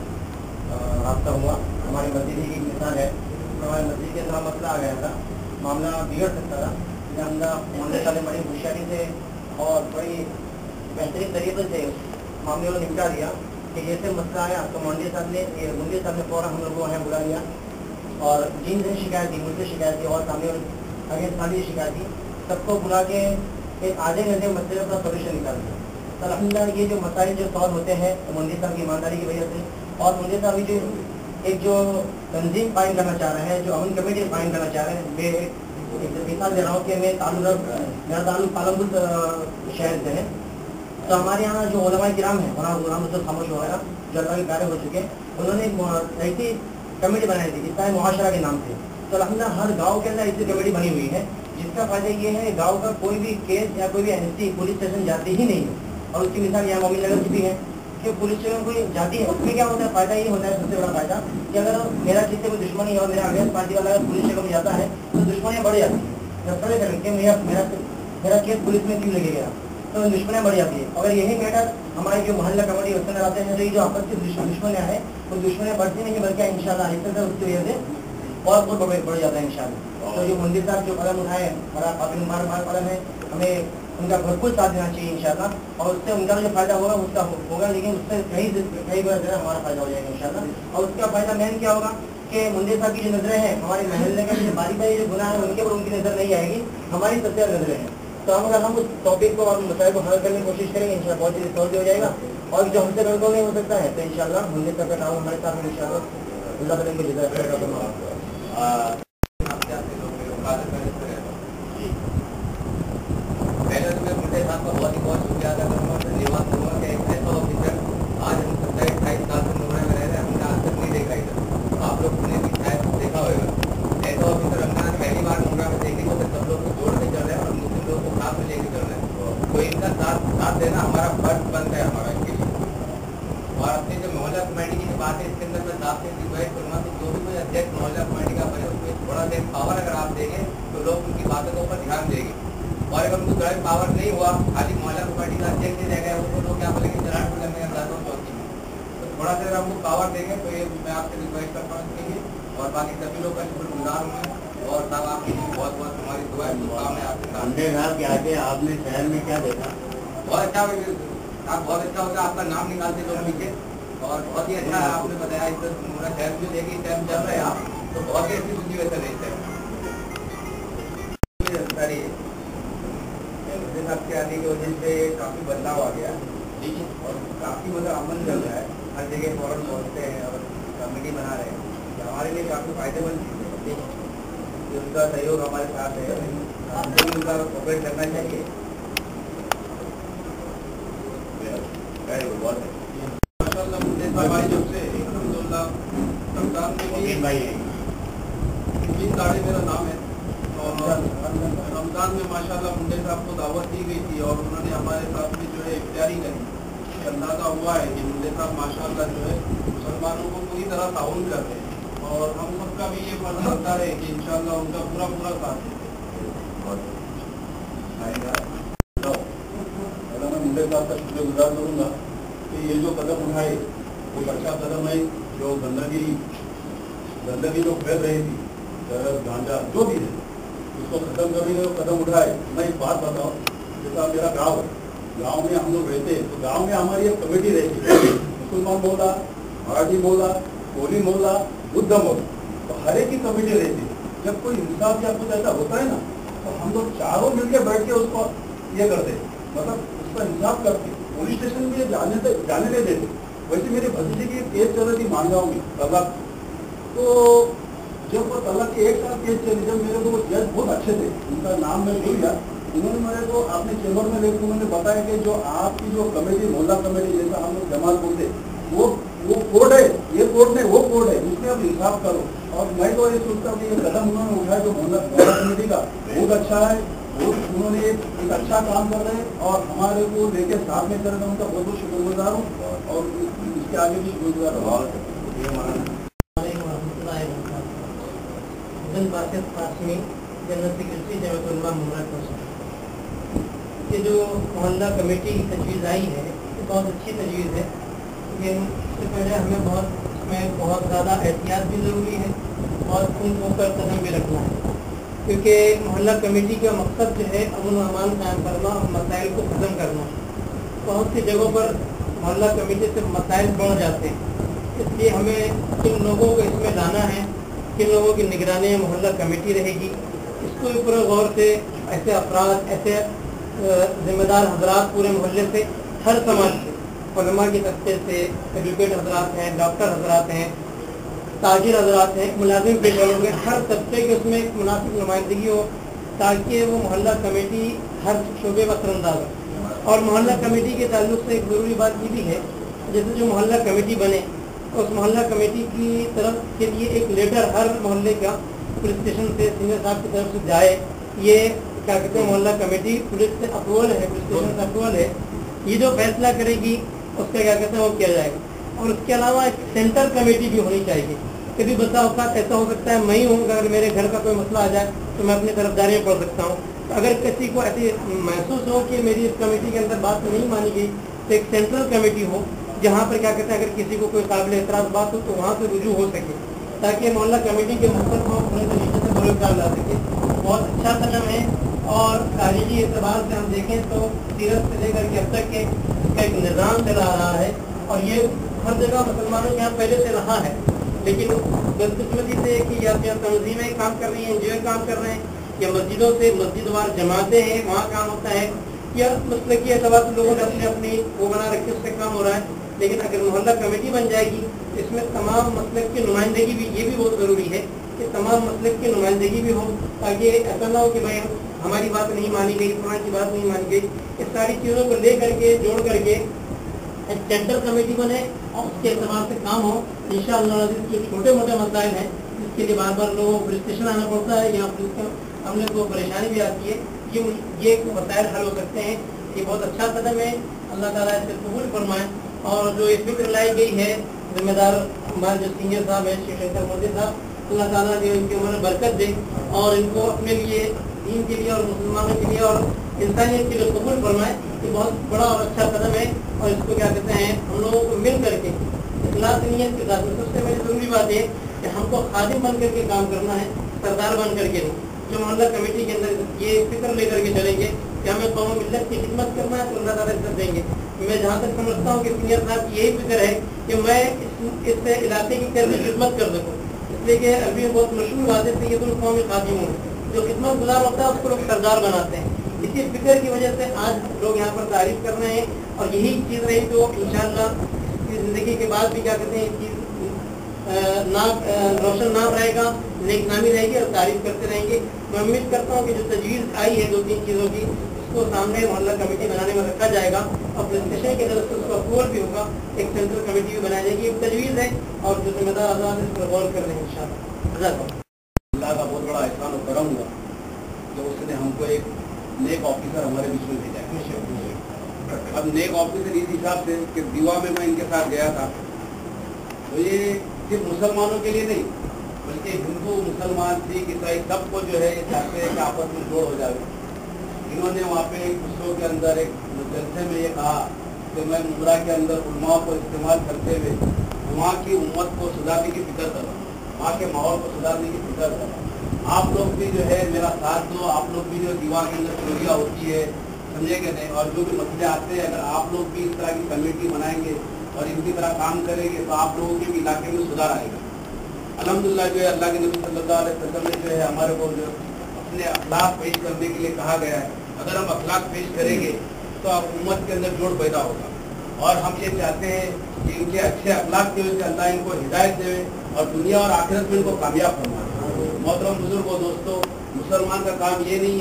रास्ता हुआ। हमारी मस्जिद ही एक मिसाल है, हमारी मस्जिद के साथ मसला आ गया था, मामला बिगड़ सकता था, इसलिए हमने मोहल्ले वाले बड़ी होशियारी से और बड़ी बेहतरीन तरीके से मामले को निपटा दिया कि जैसे मसला आया तो मुंडी साहब ने फौरन हम लोग को बुला लिया और जिनसे शिकायत दी, मुझसे शिकायत दी और सामने अगेंस्ट सामने शिकायत दी, सबको बुला के एक आधे घंटे में मसले का सोल्यूशन निकाल दिया। तो अल्हम्दुलिल्लाह ये जो मसाइल जो सॉल्व होते हैं तो मुंडी साहब की ईमानदारी की वजह से, और मुंडी साहब जो तंजीम कायम करना चाह रहे हैं, जो अमन कमेटी कायम करना चाह रहे हैं, मैं मिसाल दे रहा हूँ कि मेरा ताल्लुक पालनपुर शहर से है। तो हमारे यहाँ जो उलमा किराम है, खामोश वगैरह जो अल्लाह के प्यारे हो चुके हैं, उन्होंने ऐसी कमेटी बनाई थी इस्लाही मुआशरा के नाम से। तो अल्हम्दुलिल्लाह हर गांव के अंदर ऐसी कमेटी बनी हुई है, जिसका फायदा ये है गांव का कोई भी केस या कोई भी एनएसटी पुलिस स्टेशन जाती ही नहीं है। और उसकी मिसाल यहाँ मोमिन नगर की भी है कि पुलिस स्टेशन कोई जाती है, उसमें क्या होता है, फायदा ये होता है सबसे बड़ा फायदा कि अगर मेरा किसी से कोई दुश्मनी है और मेरा अगेंस्ट पार्टी वाला अगर पुलिस स्टेशन में जाता है तो दुश्मनियाँ बढ़ जाती है। जब सड़े करें कि मेरा केस पुलिस में क्यों लगे गया, तो दुश्मनियाँ बढ़ जाती है। अगर यही मैटर हमारी जो मोहल्ला कमेटी उसके अंदर आते हैं तो ये जो आपस की दुश्मनियाँ है वो दुश्मनियाँ बढ़ती नहीं बल्कि इंशाल्लाह आहिस्ते से उसकी वजह से और बढ़ जाता है इंशाल्लाह। तो जो मंदिर साहब जो कदम उठाए बड़ा काफी मुबारक कदम है, हमें उनका भरपूर साथ देना चाहिए इंशाल्लाह। और उससे उनका जो फायदा होगा उसका होगा, लेकिन उससे कई बार ज़्यादा हमारा फायदा हो जाएगा इंशाल्लाह। और उसका फायदा मेन क्या होगा कि मुंडे साहब की जो नजरें हैं, हमारे महल्ले का जो बारी बारी जो गुनाह है उनके ऊपर उनकी नजर नहीं आएगी, हमारी सबसे नजरें हैं। तो अगर हम उस टॉपिक को और मसाइल को हल करने की कोशिश करेंगे इंशाल्लाह बहुत जल्दी सॉल्व हो जाएगा। और जो हमसे कंट्रोल नहीं हो सकता है तो इंशाल्लाह मुंडे साहब का नाम हमारे साथ इंशाल्लाह अल्लाह ताला को जज़ा पहले तो मैं मुंडे साहब का बहुत शुक्रिया अदा करूँगा, धन्यवाद दूंगा कि एक ऐसा ऑफिसर आज हम 27-28 साल से मुंबई में रह रहे हैं, हमने आज तक नहीं देखा इधर। आप लोग ने भी शायद देखा होगा, ऐसा ऑफिसर हमने आज पहली बार मुंबई में देखे तो सब लोग को जोड़ के चल रहे हैं और मुस्लिम लोग को साथ में लेके चल रहे हैं। तो इनका साथ देना हमारा फर्ज बनता है हमारा इसके लिए। और अपनी जो मोहल्ला कमेटी की जो बात है इसके अंदर मैं साफ से रिक्वेस्ट करूँगा कि जो भी कोई अध्यक्ष मोहल्ला कमेटी का बने उसमें थोड़ा देर पावर अगर आप देंगे तो लोग उनकी बातों के ऊपर ध्यान देंगे। और अगर उनको ज़्यादा पावर नहीं हुआ, खाली मोहल्ला कमेटी का अध्यक्ष ही रह गया, उसको लोग क्या बोलेंगे चलान को करने का जाता हूँ चौकी में। तो थोड़ा सा अगर हमको पावर देंगे तो ये मैं आपसे रिक्वेस्ट करता हूँ इसके लिए। और बाकी सभी लोग का शुक्रगुजार हूँ और साहब आपकी बहुत हमारी दुआ है आपके सामने। कि आगे आपने शहर में क्या देखा? बहुत अच्छा, आप बहुत अच्छा होगा, आपका नाम निकालते लोग नीचे और बहुत ही अच्छा आपने बताया। इस पूरा शहर में देखिए टाइम चल रहा है आप तो बहुत ही अच्छी सिचुएशन है इस टाइम। आपके आने की वजह से काफ़ी बदलाव आ गया और काफ़ी मतलब अमन चल रहा है, हर जगह फौरन पहुँचते हैं और कमेटी बना रहे हैं। तो हमारे लिए काफ़ी फायदेमंद चीज़ है, उनका सहयोग हमारे साथ है, हमको भी उनका कोऑपरेट करना चाहिए। बहुत है माशाल्लाह मुंडे भाई जब से रमजान में भाई मेरा नाम है और रमजान में माशाल्लाह मुंडे साहब को दावत दी गई थी और उन्होंने हमारे साथ में जो है इफ्तारी करी। अंदाज़ा हुआ है कि मुंडे साहब माशाल्लाह जो है मुसलमानों को पूरी तरह ताउन करते हैं और हम सबका भी ये फर्ज बनता है कि इंशाल्लाह उनका पूरा साथ मैं मुंडे साहब का शुक्रगुजार करूँगा कि ये जो कदम उठाए वो अच्छा कदम है। जो गंदगी जो फैल रही थी, शराब गांजा जो भी है उसको खत्म करने का कदम उठाए। मैं एक बात बताऊँ, जैसा मेरा गाँव है, गाँव में हम लोग रहते हैं तो गाँव में हमारी एक कमेटी रहती है, मुसलमान मोहल्ला, मराठी मोहल्ला, कोली मोहल्ला, बुद्ध मोहल्ला, तो हर एक की कमेटी रहती है। जब कोई इंसाफ या कुछ ऐसा होता है ना तो हम लोग चारों मिलकर बैठ के उसको ये करते, मतलब उसका इंसाफ करते, पुलिस स्टेशन में जाने नहीं देते। वैसे मेरे भतीजे की केस चल रही थी मानगांव में तलाक, तो जब वो तलाक की 1 साल केस चली, जब मेरे को वो जज बहुत अच्छे थे, उनका नाम मैं भूल गया, उन्होंने मेरे को अपने चेम्बर में लेकर उन्होंने बताया कि जो आपकी जो कमेटी मोहल्ला कमेटी जैसा हम लोग जमात बोलते वो कोड है, ये कोड नहीं वो कोड है, उसमें आप हिसाब करो। और मैं तो ये सोचता हूँ कि ये कदम उन्होंने उठाया जो मोहल्ला कमेटी का बहुत अच्छा है, उन्होंने एक अच्छा काम कर रहे हैं और हमारे को लेके साथ में कर रहे हैं, उनका बहुत बहुत शुक्रगुजार हूँ और इसके आगे भी शुक्रगुजार हूँ। ये जो मोहल्ला कमेटी की तजवीज़ आई है ये बहुत अच्छी तजवीज़ है, लेकिन इससे पहले हमें बहुत ज़्यादा एहतियात भी ज़रूरी है और उनको पर कदम भी रखना है, क्योंकि मोहल्ला कमेटी का मकसद जो है अमन अमान कायम करना और मसाइल को ख़त्म करना। बहुत सी जगहों पर मोहल्ला कमेटी से मसाइल बढ़ जाते हैं, इसलिए हमें किन लोगों को इसमें लाना है, किन लोगों की निगरानी में मोहल्ला कमेटी रहेगी, इसको भी पूरे गौर से ऐसे अफराद, ऐसे जिम्मेदार हजरात पूरे मोहल्ले से, हर समाज से, उलमा के तबके से, एडवोकेट हजरात हैं, डॉक्टर हजरात हैं, ताजिर हजरात हैं, मुलाजिम पेशे लोग हैं, हर तबके की उसमें एक मुनासिब नुमाइंदगी हो ताकि वो मोहल्ला कमेटी हर शोबे पर असरअंदाज हो। और मोहल्ला कमेटी के ताल्लुक से एक ज़रूरी बात ये भी है, जैसे जो मोहल्ला कमेटी बने उस मोहल्ला कमेटी की तरफ के लिए एक लेटर हर मोहल्ले का पुलिस स्टेशन से सीनियर साहब की तरफ से जाए। ये क्या कहते हैं, मोहल्ला कमेटी पुलिस से अप्रूवल है, पुलिस स्टेशन से अप्रूवल है, ये जो फैसला करेगी उसका क्या कहते हैं वो किया जाएगा। और उसके अलावा एक सेंटर कमेटी भी होनी चाहिए। कभी बसा औकात ऐसा हो सकता है मैं ही हूँ, अगर मेरे घर का कोई मसला आ जाए तो मैं अपनी तरफदारी में पढ़ सकता हूँ। तो अगर किसी को ऐसी महसूस हो कि मेरी इस कमेटी के अंदर बात नहीं मानी गई तो एक सेंट्रल कमेटी हो जहाँ पर क्या कहते हैं अगर किसी को कोई काबिल एतराज़ बात हो तो वहाँ से रुजू हो सके, ताकि मोहल्ला कमेटी के मुख्तलिफ अपने तरीके से बुरुकार ला सके। बहुत अच्छा कदम है और तारीखी एतबार से हम देखें तो सीरत से लेकर के अब तक के इसका एक निज़ाम चला रहा है और ये हर जगह मुसलमानों के यहाँ पहले से रहा है, लेकिन बदकिस्मती से कि या तो तंजीमें काम कर रही हैं, एनजीओ काम कर रहे हैं, या मस्जिदों से मस्जिदवार जमातें हैं वहाँ काम होता है, या मसलकी एतबार से लोगों ने अपनी अपनी वो बना रखे उससे काम हो रहा है। लेकिन अगर मोहल्ला कमेटी बन जाएगी इसमें तमाम मसलक की नुमाइंदगी भी, ये भी बहुत ज़रूरी है कि तमाम मसलक की नुमाइंदगी भी हो, ताकि ऐसा ना हो कि भाई हमारी बात नहीं मानी गई, फलां की बात नहीं मानी गई। इस सारी चीज़ों को ले करके जोड़ करके एक सेंटर कमेटी बने और उसके एतबार से काम हो। इंशाअल्लाह जो छोटे मोटे मसाइल हैं जिसके लिए बार बार लोगों को पुलिस स्टेशन आना पड़ता है या पुलिस का हमने को परेशानी भी आती है, ये मसाइल हल हो सकते हैं। ये बहुत अच्छा कदम है, अल्लाह ताला इसे कबूल फरमाए। और जो ये फिक्र लाई गई है जिम्मेदार हमारे जो सीनियर साहब हैं श्री शंकर मोदी साहब, अल्लाह ताला जो इनकी उम्र बरकत दे और इनको अपने लिए, दीन के लिए और मुसलमानों के लिए और इंसानियत के लिए कबूल फरमाए। ये बहुत बड़ा और अच्छा कदम है और इसको क्या कहते हैं हम लोगों को मिल करके इखलास नीयत के साथ में सबसे बड़ी ज़रूरी बात है कि हमको खादिम बन करके काम करना है, सरदार बन करके नहीं। जो मोहल्ला कमेटी के अंदर ये फिक्र लेकर के चलेंगे कि हमें कौम मिल्लत की खिदमत करना है तो अल्लाह ताला इज्जत देंगे। मैं जहाँ तक समझता हूँ कि सीनियर साहब की यही फिक्र है कि मैं इस इलाके की कैसे खिदमत कर सकूँ, इसलिए कि अरबी में बहुत मशहूर बात है सैयदुल कौम खादिम हूँ, जो खिदमत गुजार होता है उसको लोग सरदार बनाते हैं। इसी फिक्र की वजह से आज लोग यहाँ पर तारीफ कर रहे हैं और यही चीज़ रही तो इंशाअल्लाह ज़िंदगी के बाद भी क्या कहते हैं चीज़ रोशन नाम रहेगा, नेक नामी रहेगी और तारीफ करते रहेंगे। मैं उम्मीद करता हूँ कि जो तजवीज़ आई है 2-3 चीज़ों की उसको सामने मोहल्ला कमेटी बनाने में रखा जाएगा और पुलिस स्टेशन की तरफ से उसको अप्रूवल भी होगा, एक सेंट्रल कमेटी भी बनाई जाएगी। एक तजवीज़ है और जो जिम्मेदार आज़ाद इस पर गौर कर रहे हैं इंशाअल्लाह। अल्लाह का बहुत बड़ा एहसान और करम हुआ जो उसने हमको एक नेक ऑफिसर हमारे बीच में भेजा है। अब नेक ऑफिसर इस हिसाब से कि दीवा में मैं इनके साथ गया था तो ये सिर्फ मुसलमानों के लिए नहीं बल्कि हिंदू, मुसलमान, सिख, ईसाई सबको जो है ये चाहते हैं कि आपस में जोड़ हो जाए। इन्होंने वहाँ पे एक दूसरों के अंदर एक जलसे में ये कहा कि मैं मुमरा के अंदर उलमा को इस्तेमाल करते हुए वहाँ की उम्मत को सुधारने की फिक्र कर रहा हूँ, वहाँ के माहौल को सुधारने की फिक्र कर रहा हूँ। आप लोग भी जो है मेरा साथ दो, आप लोग भी जो दीवार के अंदर चोरिया होती है समझे कि नहीं, और जो भी मसले आते हैं अगर आप लोग भी इस तरह की कमेटी बनाएंगे और इनकी तरह काम करेंगे तो आप लोगों के भी इलाके में सुधार आएगा। अल्हम्दुलिल्लाह जो है अल्लाह के नबी सल्लल्लाहु अलैहि वसल्लम ने जो है हमारे को जो अपने अखलाक पेश करने के लिए कहा गया है, अगर हम अखलाक पेश करेंगे तो उम्मत के अंदर जोड़ पैदा होगा। और हम ये चाहते हैं कि इनके अच्छे अखलाक की वजह से अल्लाह इनको हिदायत दे और दुनिया और आखिरत में इनको कामयाब फरमाए। मोहतरम बुजुर्गों, दोस्तों, मुसलमान का काम ये नहीं है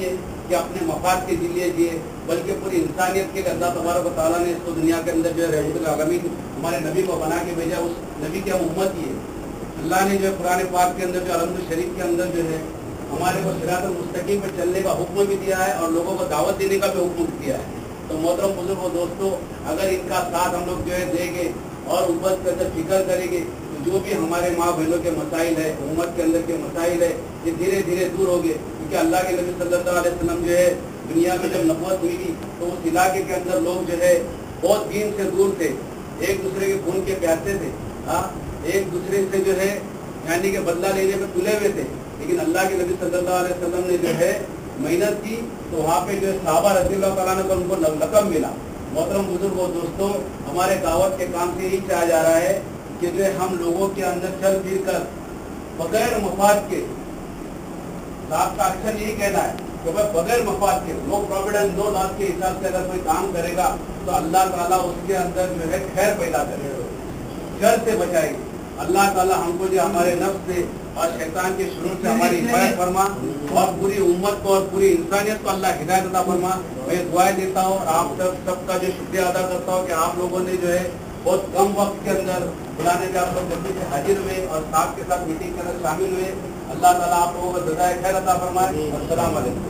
कि अपने मफाद के लिए जिए, बल्कि पूरी इंसानियत के लिए अल्लाह तबारक व तआला ने इसको दुनिया के अंदर जो है रहमतुल आलमीन हमारे नबी को बना के भेजा। उस नबी के हम उम्मत ही है। अल्लाह ने जो है कुरान पाक के अंदर जो अलहम्दुल शरीफ के अंदर जो है हमारे को सिरातुल मुस्तकीम पर चलने का हुक्म भी दिया है और लोगों को दावत देने का भी हुक्म दिया है। तो मोहतरम बुजुर्गों दोस्तों, अगर इनका साथ हम लोग जो है देंगे और उम्मत के अंदर फिक्र करेंगे तो जो भी हमारे माँ बहनों के मसाइल है, उम्मत के अंदर के मसाइल है, ये धीरे धीरे दूर होंगे। क्योंकि अल्लाह के नबी सल्लल्लाहु अलैहि वसल्लम जो है दुनिया में जब नबूवत हुई थी तो उस इलाके के अंदर लोग जो है बहुत दीन से दूर थे, एक दूसरे के खून के प्यासे थे, एक दूसरे से जो है यानी कि बदला लेने में तुले हुए थे। लेकिन अल्लाह के नबी सल्लल्लाहु अलैहि वसल्लम ने जो है मेहनत की तो वहाँ पे जो है सहाबा रज़ियल्लाहु तआला अन्हुम को उनको लक़ब मिला। मोहतरम बुजुर्गों दोस्तों, हमारे दावत के काम से यही चाहा जा रहा है कि जो है हम लोगों के अंदर चल फिर कर बगैर मफाद के, साहब का अक्सर यही कहना है कि भाई बगैर मफाद के, no profit and no loss के हिसाब से अगर कोई काम करेगा तो अल्लाह ताला उसके अंदर जो है खैर पैदा करेगा, शर से बचाएगी। अल्लाह ताला हमको जो हमारे नफ्स से और शैतान के शुरू से हमारी हिफाजत फरमा और पूरी उम्मत को और पूरी इंसानियत को अल्लाह हिदायत अता फरमा। मैं दुआएं देता हूँ और आप सबका जो शुक्रिया अदा करता हूँ कि आप लोगों ने जो है बहुत कम वक्त के अंदर बुलाने में आप लोग जल्दी से हाजिर हुए और साथ के साथ मीटिंग के अंदर शामिल हुए। अल्लाह ताला आप लोगों को जज़ाए खैर अता फरमाए। अस्सलाम वालेकुम।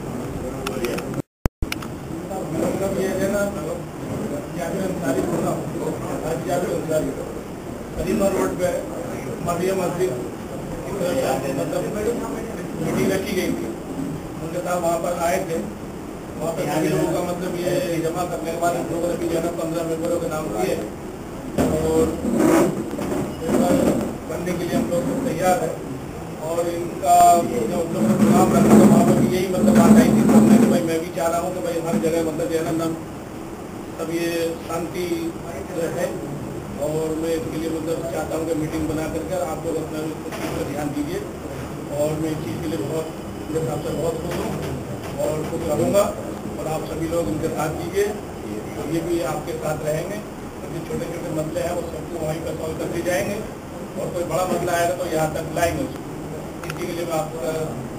कदीमा रोड पे मरियम मस्जिद मीटिंग रखी गई थी, उनके साथ वहाँ पर आए थे। वहाँ पर सभी लोगों का मतलब ये जमा करने के बाद हम लोगों ने भी जो है 15 मेंबरों के नाम दिए और बनने के लिए हम लोग तैयार है। और इनका जो हम लोगों ने प्रोग्राम रखा तो वहाँ पर भी यही मतलब बात आई थी सामने कि भाई मैं भी चाह रहा हूँ कि भाई हर जगह मतलब जो है ना सब ये शांति है और मैं इसके लिए मतलब चाहता हूँ कि मीटिंग बना करके आप लोग अपना इस चीज़ पर ध्यान दीजिए। और मैं इस चीज़ के लिए बहुत मेरे हिसाब से बहुत खुश हूँ और खुश रहूँगा और आप सभी लोग इनके साथ दीजिए और ये भी आपके साथ रहेंगे। जो छोटे छोटे मसले हैं वो सबको वहीं पर सॉल्व करते जाएंगे और कोई बड़ा मसला आएगा तो यहाँ तक लाएंगे उसको। इसी के लिए मैं आपका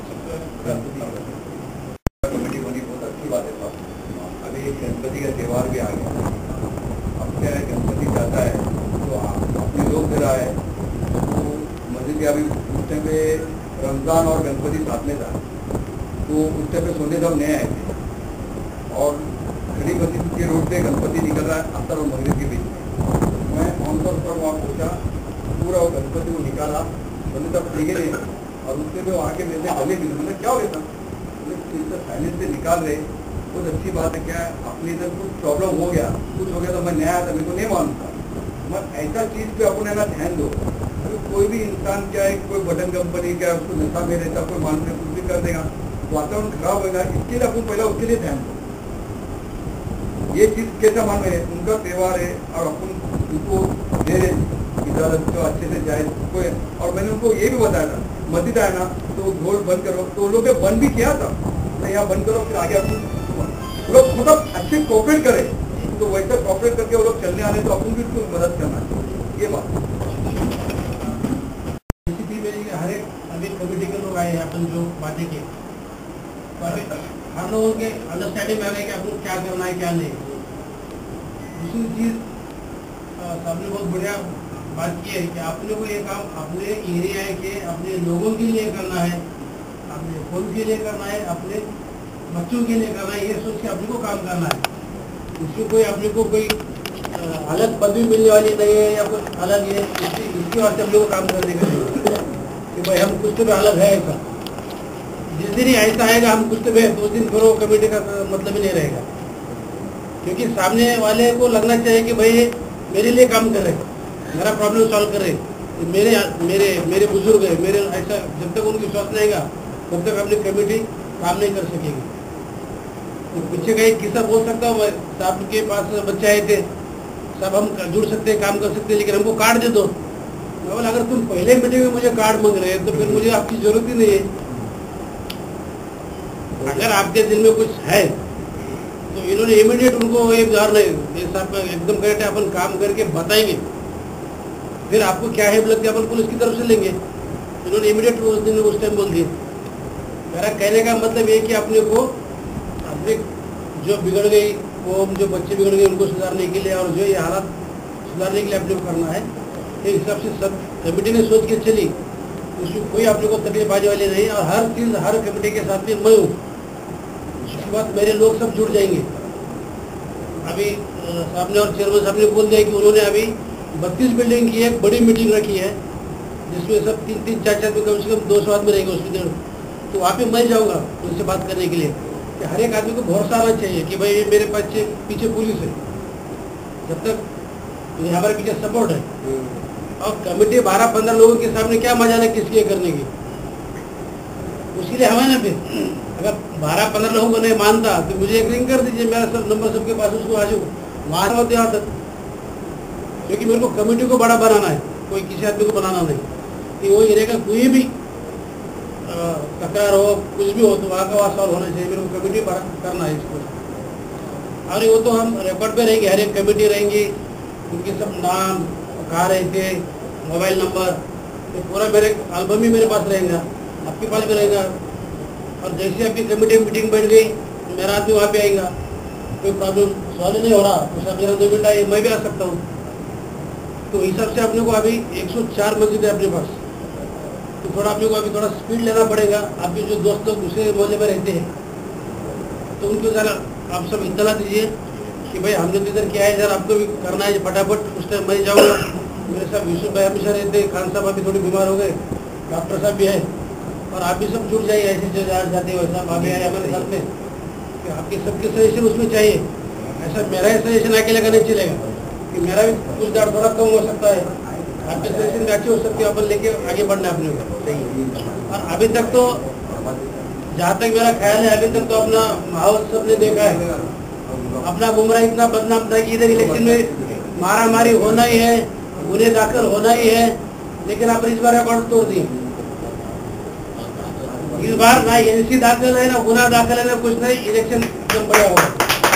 कमेटी होनी बहुत अच्छी बात है। अभी गणपति का त्यौहार भी आ गया, अब क्या है गणपति जाता है तो अपने लोग फिर आए तो मस्जिद के अभी उस टाइम पे रमज़ान और गणपति साथ में था तो उस टाइम पे सोने सब नए आए थे और खड़ी मस्जिद के रोड पे गणपति निकल रहा है असर और मगरिब के बीच में। मैं आमतौर पर वहाँ पहुँचा, पूरा वो गणपति को निकाला, बोले तब ठीक है और उससे भी वहाँ के मेरे गले मिले, मतलब क्या हो गया था साइलेंस से निकाल रहे, बहुत अच्छी बात है। क्या है अपने इधर कुछ प्रॉब्लम हो गया, कुछ हो गया तो मैं नया आया था, मेरे को नहीं मालूम था, मगर ऐसा चीज़ पे अपन है ना ध्यान दो। तो कोई भी इंसान क्या है, कोई बटन कंपनी क्या है उसको नशा में रहता, कोई मानस में कुछ भी कर देगा, वातावरण खराब होगा, इसके लिए अपन पहले उसके लिए ध्यान दो। ये चीज़ कैसा मान रहे हैं, उनका त्यौहार है और अपन उनको दे रहे इजाज़त तो अच्छे से जाए कोई। और मैंने उनको ये भी बताया था मस्जिद आया ना तो ढोल बंद करो, तो लोग ने बंद भी किया था, मैं यहाँ बंद करो फिर आगे अपन लोग मतलब अच्छे कोऑपरेट करें तो वैसा कोऑपरेट करके वो लोग चलने आने तो अपन भी उसको मदद करना चाहिए। ये बात हर एक अभी कमेटी के लोग आए हैं अपन जो बातें के हर लोगों के अंडरस्टैंडिंग में आ गए कि अपन क्या करना है क्या नहीं। दूसरी चीज सबने बहुत बढ़िया बात की है कि आपने को ये काम अपने एरिया के अपने लोगों के लिए करना है, अपने खुद के लिए करना है, अपने बच्चों के लिए करना है, ये सोच के अपने को काम करना है। इसमें कोई अपने को कोई अलग पदवी मिलने वाली नहीं है या कुछ अलग है, इसके वास्ते हम लोग काम करने का नहीं कि भाई हम कुछ तो अलग है। ऐसा जिस दिन ही ऐसा आएगा हम कुछ तो उस दिन फिर वो कमेटी का मतलब ही नहीं रहेगा, क्योंकि सामने वाले को लगना चाहिए कि भाई मेरे लिए काम कर रहे, मेरा प्रॉब्लम सॉल्व कर रहे, मेरे मेरे मेरे बुजुर्ग है मेरे, ऐसा जब तक उनकी विश्वास नहीं आएगा तब तक अपनी कमेटी काम नहीं कर सकेगी। तो पीछे का एक किस्सा बोल सकता हूँ, साहब के पास बच्चे आए थे, सब हम जुड़ सकते हैं काम कर सकते हैं लेकिन हमको कार्ड दे दो। मैं बोला अगर तुम पहले मीटिंग में मुझे कार्ड मांग रहे हैं तो फिर मुझे आपकी जरूरत ही नहीं है। अगर आपके दिल में कुछ है तो इन्होंने इमीडिएट उनको एक उदाहरण एकदम करेक्ट है, अपन काम करके बताएंगे फिर आपको क्या है लगता है अपन पुलिस की तरफ से लेंगे। इन्होंने इमीडिएट उस दिन उस टाइम बोल दिया। मेरा कहने का मतलब ये कि अपने को जो बिगड़ गई वो जो बच्चे बिगड़ गए उनको सुधारने के लिए और जो ये हालात सुधारने के लिए अपने को करना है, इस हिसाब से सब कमेटी ने सोच के चली, उसमें कोई अपने को तकलीफ आने वाली नहीं। और हर चीज़ हर कमेटी के साथ में मैं हूँ, उसके बाद मेरे लोग सब जुड़ जाएंगे। अभी साहब ने और चेयरमैन साहब ने बोल दिया कि उन्होंने अभी 32 बिल्डिंग की एक बड़ी मीटिंग रखी है, जिसमें सब 3-3, 4-4 कम से कम 200 आदमी रहेंगे उसमें। तो वहाँ पे मैं जाऊँगा उनसे बात करने के लिए कि हर एक आदमी को भरोसा आना चाहिए कि भाई मेरे पीछे पुलिस है, जब तक हमारे पीछे सपोर्ट है। और कमेटी 12-15 लोगों के सामने क्या मजा है किसके करने की, उसके लिए हमें ना फिर अगर 12-15 लोगों को नहीं मानता तो मुझे एक रिंग कर दीजिए, मेरा सब नंबर सबके पास, उसको आ जाओ वहाँ मत यहाँ तक, क्योंकि मेरे को कमेटी को बड़ा बनाना है, कोई किसी आदमी को बनाना नहीं कि वो एरिया का कोई भी तकरार हो कुछ भी हो तो वहाँ का वहाँ सॉल्व होना चाहिए। मेरे को कमेटी बड़ा करना है इसको, और वो तो हम रिकॉर्ड पे रहेंगे, हर एक कमेटी रहेंगी, उनके सब नाम कहाँ रहे थे, मोबाइल नंबर, तो पूरा मेरे एल्बम ही मेरे पास रहेगा, आपके पास भी रहेगा। और जैसे आपकी कमेटी मीटिंग बैठ गई तो मेरा आदमी वहाँ पे आएगा, कोई प्रॉब्लम सॉल्व नहीं हो रहा तो सब मेरा 2 मिनट आए मैं भी आ सकता हूँ। तो हिसाब से अपने को अभी 104 मस्जिद है अपने पास, तो थोड़ा अपने को अभी थोड़ा स्पीड लेना पड़ेगा। आपके जो दोस्त लोग दूसरे मोहल्ले में रहते हैं तो उनको ज़रा आप सब इत्तला दीजिए कि भाई हमने तो इधर किया है, सर आपको भी करना है फटाफट। उस टाइम मैं जाऊँगा, मेरे साथ यूसुफ भाई हमेशा रहते हैं, खान साहब अभी थोड़ी बीमार हो गए, डॉक्टर साहब भी है, और आप भी सब जुड़ जाइए ऐसे जो जाते हो वैसा भाभी आए हमारे साथ में कि आपके सबके सजेशन उसमें चाहिए। ऐसा मेरा ही सजेशन अकेले का नहीं चलेगा कि मेरा भी कुछ दाड़ थोड़ा कम हो सकता है, आपके सजेशन भी अच्छे हो सकते हैं, अपन लेके आगे बढ़ना है अपने को। और अभी तक तो जहाँ तक मेरा ख्याल है अभी तक तो अपना माहौल सबने देखा है, अपना बुमराह इतना बदनाम था कि इधर इलेक्शन में मारा मारी होना ही है, गुने दाखिल होना ही है, लेकिन आप इस बार रिकॉर्ड तोड़ दिए। इस बार ना एनसी दाखिल है ना गुना दाखिल है ना कुछ नहीं, इलेक्शन एकदम बढ़िया होगा।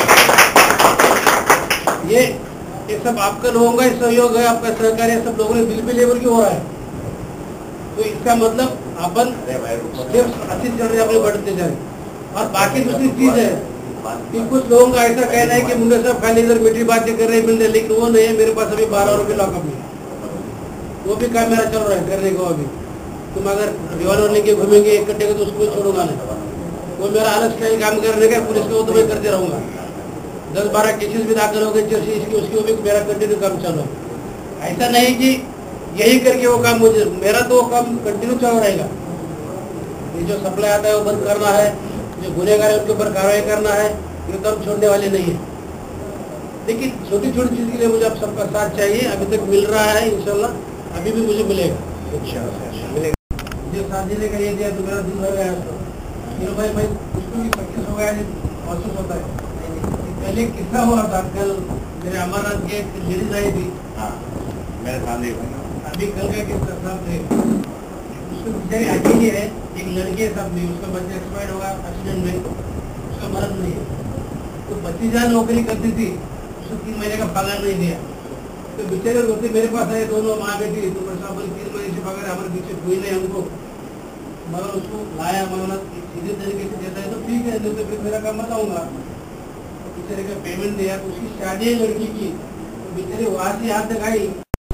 ये सब आपका लोगों का सहयोग है, आपका सहकार है, सब लोगों ने दिल पे लेवल की हो रहा है। तो इसका मतलब अपन स्टेप्स अच्छी चल रहे अपने बढ़ते जाए। और बाकी दूसरी चीज है कि कुछ लोगों का ऐसा कहना है कि मुंडे साहब खाली इधर मीठी बातें कर रहे हैं, लेकिन वो नहीं है। मेरे पास अभी 12 रुपये लॉकअप में, वो भी काम मेरा चल रहा है करने को। अभी तुम अगर रिवॉल्वर लेके घूमेंगे एक कट्टे को तो उसको भी छोड़ूंगा नहीं, वो मेरा अलग स्टाइल काम करने का, पुलिस को तो मैं करते रहूँगा। 10-12 केसेस भी दाखिल हो गए जैसे इसकी उसकी, भी मेरा कंटिन्यू काम चालू है। ऐसा नहीं कि यही करके वो काम मुझे, मेरा तो काम कंटिन्यू चालू रहेगा। ये जो सप्लाई आता है वो बंद करना है, जो गुनहगार है उनके ऊपर कार्रवाई करना है, ये तो हम छोड़ने वाले नहीं है। लेकिन छोटी छोटी चीज़ के लिए मुझे आप सबका साथ चाहिए, अभी तक मिल रहा है, इंशाल्लाह अभी भी मुझे मिलेगा। मुझे साथ देने का ये दिया तो मेरा दिल भर गया। फिर भाई उसको भी 25 हो गया, महसूस होता है। पहले कितना हुआ था, कल मेरे अमरनाथ के लेडीज आई थी, मेरे सामने अभी कल का किस्सा साहब थे, उसको बेचारी अकेली है, एक लड़की है साहब, उसका बच्चा एक्सपायर होगा एक्सीडेंट में, उसका मर्द नहीं है। तो भतीजा नौकरी करती थी, उसको 3 महीने का पगार नहीं दिया, तो बेचारे रोते मेरे पास आए, दोनों माँ बेटी। तो मेरे साहब बोले 3 महीने से पगार हमारे पीछे कोई नहीं हमको, मगर उसको लाया अमरनाथ सीधे तरीके से देता है तो ठीक है, नहीं तो फिर मेरा काम बताऊंगा। तो बेचारे का पेमेंट दिया, तो उसकी शादी है लड़की की, तो बेचारे वहाँ से यहाँ तक आई।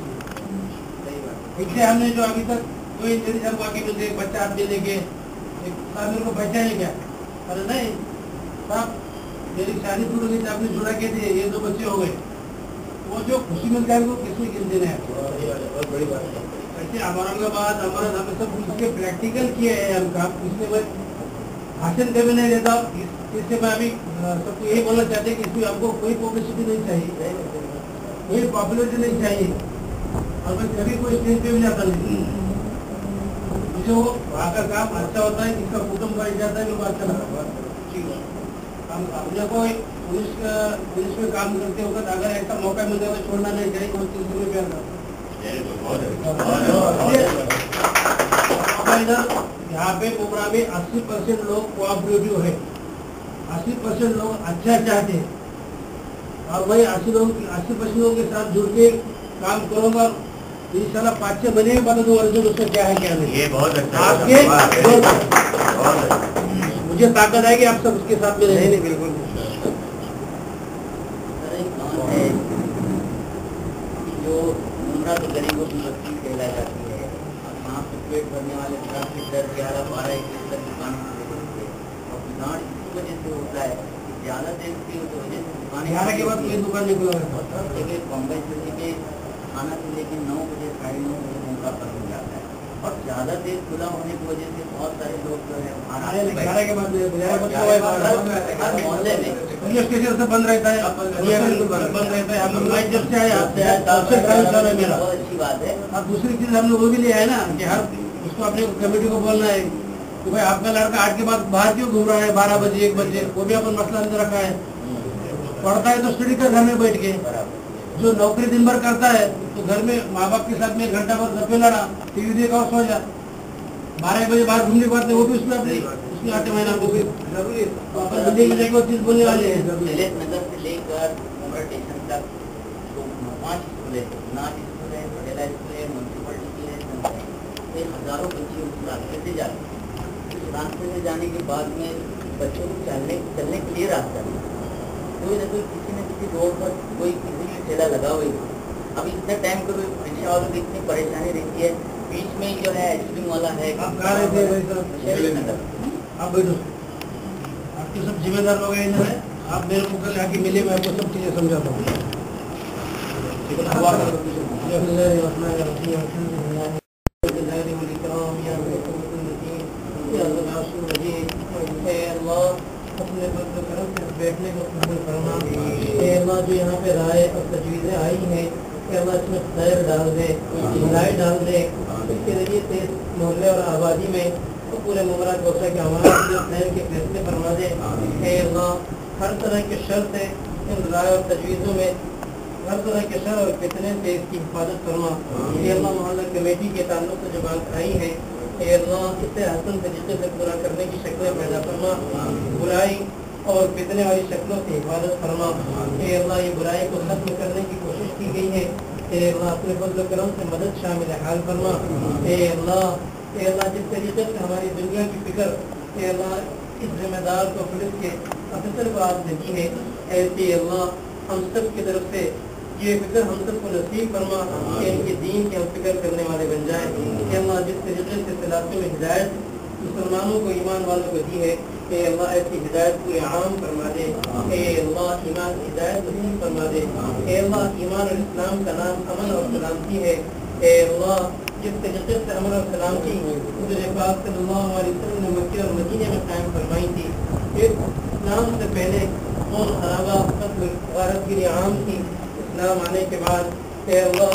इसलिए हमने जो अभी तक कोई लेडीज हमको आके मिलते बच्चा आप दे देंगे, साहब मेरे को पहचाने क्या? अरे नहीं साहब, मेरी शादी टूट गई थी, आपने जुड़ा के दिए, ये 2 बच्चे हो गए। वो जो खुशी मिलता है वो किसमें गिनते हैं। बहुत बड़ी बात है। ऐसे औरंगाबाद अमरनाथ हमें सब उसके प्रैक्टिकल किए हैं हम काम, इसलिए मैं भाषण कभी नहीं देता। इससे मैं अभी सबको यही बोलना चाहते हैं कि इसमें हमको कोई पब्लिसिटी नहीं चाहिए, कोई पॉपुलरिटी नहीं चाहिए, और मैं कभी कोई स्टेज पे भी जाता नहीं। मुझे वो वहाँ का काम अच्छा होता है, इसका कुटुंब बढ़ जाता है, मेरे को अच्छा लगा। ठीक है, हम अपने को पुलिस में काम करते वक्त अगर ऐसा मौका मिलता है तो छोड़ना नहीं चाहिए। कोई चीज में प्यार करता यहाँ पे बुमराह में 80% लोग कोऑपरेटिव है, 80% लोग अच्छा चाहते हैं, और वही 80% लोगों के साथ जुड़ के काम करूँगा। इंशाल्लाह 5-6 महीने में बता दूंगा रिजल्ट उसका क्या है क्या नहीं। ये बहुत अच्छा आपके मुझे ताकत है कि आप सब उसके साथ में रहेंगे। बिल्कुल मुमरा तो गरीबों की बस्ती कहलाई जाती है। और वहाँ पे पेट भरने वाले 10-12 तक दुकान खुले और भीड़ इस वजह से होता है कि ज़्यादा देर की वजह से दुकान 11 के बाद कोई दुकान नहीं खुला रहता। देखिए बॉम्बे से लेके खाना से लेके 9 बजे 9:30 बजे मुमरा पर हो जाता है और ज़्यादा देर खुला होने की वजह से बहुत सारे लोग जो है खाना 11 के बाद हर मोहल्ले में पुलिस स्टेशन से बंद रहता है, ये बिल्कुल बंद रहता है। हम मैं जब से आया सबसे टाइम चल है मेरा। बहुत अच्छी बात है। और दूसरी चीज हम लोग वो भी ले आए ना कि हर उसको अपने कमेटी को बोलना है कि भाई आपका लड़का 8 के बाद बाहर क्यों घूम रहा है 12 बजे 1 बजे, वो भी अपन मसला अंदर रखा है। पढ़ता है तो स्टडी कर घर में बैठ के, जो नौकरी दिन भर करता है तो घर में माँ बाप के साथ में 1 घंटा भर गप्पे लड़ा, टीवी देखा और सो जा। 12 बजे बाहर घूमने की बात नहीं, वो भी उसमें अपनी उसमें 8 महीना वो भी जरूरी है। तो अपन बंदे की जगह चीज बोलने वाले हैं। दलित नगर से लेकर उमरा स्टेशन तक तो 5 स्कूल है, नाच स्कूल है, पटेला स्कूल है, म्यूनसिपलिटी की है, ये हजारों बच्चे उस रास्ते से जाते हैं। उस रास्ते से जाने के बाद में बच्चों को चलने के लिए रास्ता नहीं, कोई ना कोई किसी न किसी रोड पर कोई किसी भी ठेला लगा हुआ है। अब इतने टाइम को रिक्शा वालों की इतनी परेशानी रहती है। बीच में जो है आइसक्रीम वाला है, आप कहाँ रहते हैं भाई साहब? दलित नगर। आप बैठो, आपके सब जिम्मेदार लोग हैं इधर है। आप मेरे को कल आके मिले, मैं आपको सब चीजें समझाता हूँ। अपने बैठने को कबूल करना, अल्लाह जो यहाँ पे राय और तजवीज़ें आई हैं अल्लाह इसमें खैर डाल दे, भलाई डाल दे। इसके जरिए से मोहल्ले और आबादी में तो पूरे मुमरा कोसा के हमारे खैर के फैसले फरमा दे। अल्लाह हर तरह के शर से इन राय और तजवीज़ों में हर तरह के शर और फितने से इसकी हिफाजत फरमा। अल्लाह मोहल्ला कमेटी के ताल्लुक से जो बात आई है अल्लाह इसे हसन तरीके से पूरा करने की शक्लें पैदा फरमा, बुराई और फितने वाली शक्लों से हिफाजत फरमा। अल्लाह ये बुराई को खत्म करने की कोशिश की गई है। अल्लाह अपने फज़ल करम से मदद शामिल हाल फरमा। अल्लाह जिस तरीके से हमारी दुनिया की फिक्र अल्लाह इस जिम्मेदार को पुलिस के अफसर को आप लगी है, ऐसे अल्लाह हम सब की तरफ से ये फिक्र हम सबको नसीब फरमा कि इनके दीन की हम फिक्र करने वाले बन जाए। अल्लाह जिस तरीके से इलाके में हिदायत मुसलमानों को ईमान वालों को दी है अल्लाह ऐसी हिदायत पूरे आम फरमा दे। अल्लाह ईमान हिदायत नसीब फरमा दे। अल्लाह ईमान और इस्लाम का नाम अमन और सलामती है। अल्लाह जिस तरीके से अमन और सलामती हुज़ूर पाक सल्लल्लाहु अलैहि वसल्लम ने मक्के और मदीने में कायम फरमाई थी, इस्लाम से पहले खून खराबा गारतगिरी आम थी। इस्लाम आने के बाद अल्लाह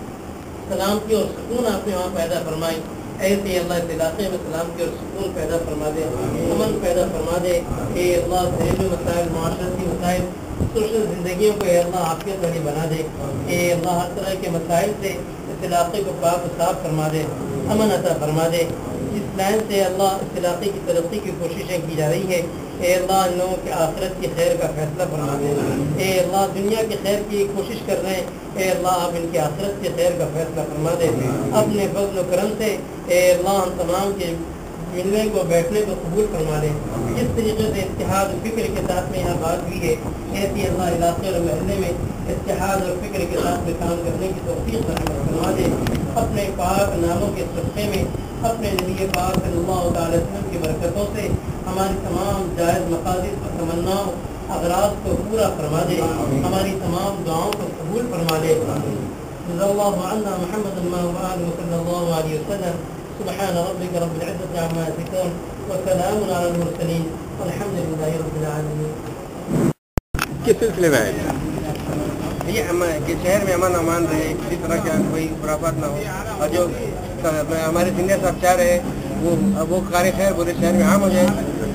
सलामती और सुकून आपने वहाँ पैदा फरमाई। ऐसे अल्लाह इस इलाके में सलामती और सुकून पैदा फरमा दे, अमन पैदा फरमा दे। अल्लाह घरेलू मसाइल, माशरती मसाइल, सोशल ज़िंदगियों को अल्लाह आफियत वाली बना दे। अल्लाह हर तरह के मसाइल से इस इलाके को पाक साफ फरमा दे, अमन अता फरमा दे। इस लाइन से अल्लाह इस इलाके की तरक्की की कोशिशें की जा रही है। अल्लाह इन लोगों के आखिरत की खैर का फैसला फरमा दे। अल्लाह दुनिया की खैर की कोशिश कर रहे हैं, अल्लाह आप इनकी आखिरत की खैर का फैसला फरमा दे अपने फज़ल व करम से। अल्लाह हम तमाम के मिलने को बैठने को कबूल फरमा दे। जिस तरीके से इत्तेहाद और फिक्र के साथ में यहाँ बात हुई है, ऐसी अल्लाह इलाके और महल्ले में इत्तेहाद और फिक्र के साथ में काम करने की तौफीक फरमा दे। अपने पाक नामों के सदक़े में अपने नबी पाक सल्लल्लाहु अलैहि वसल्लम की बरकतों से हमारी तमाम जायज़ मक़ासिद और तमन्नाओं अग़राज़ को पूरा फरमा दे, हमारी तमाम दुआओं को कबूल फरमा दे। रज़ियल्लाहु अन्ना मुहम्मदन व आलिहि सल्लल्लाहु अलैहि वसल्लम। सुब्हान रब्बिक रब्बिल इज़्ज़ति अम्मा यसिफून व सलामुन अलल मुरसलीन वल्हम्दुलिल्लाहि रब्बिल आलमीन। किस सिलसिले में आए ये कि शहर में अमन अमान रहे, किसी तरह का कोई खुराफात ना हो, और जो हमारे सीनियर साहब चाह रहे हैं वो कार्य खैर पूरे शहर में आम हो जाए।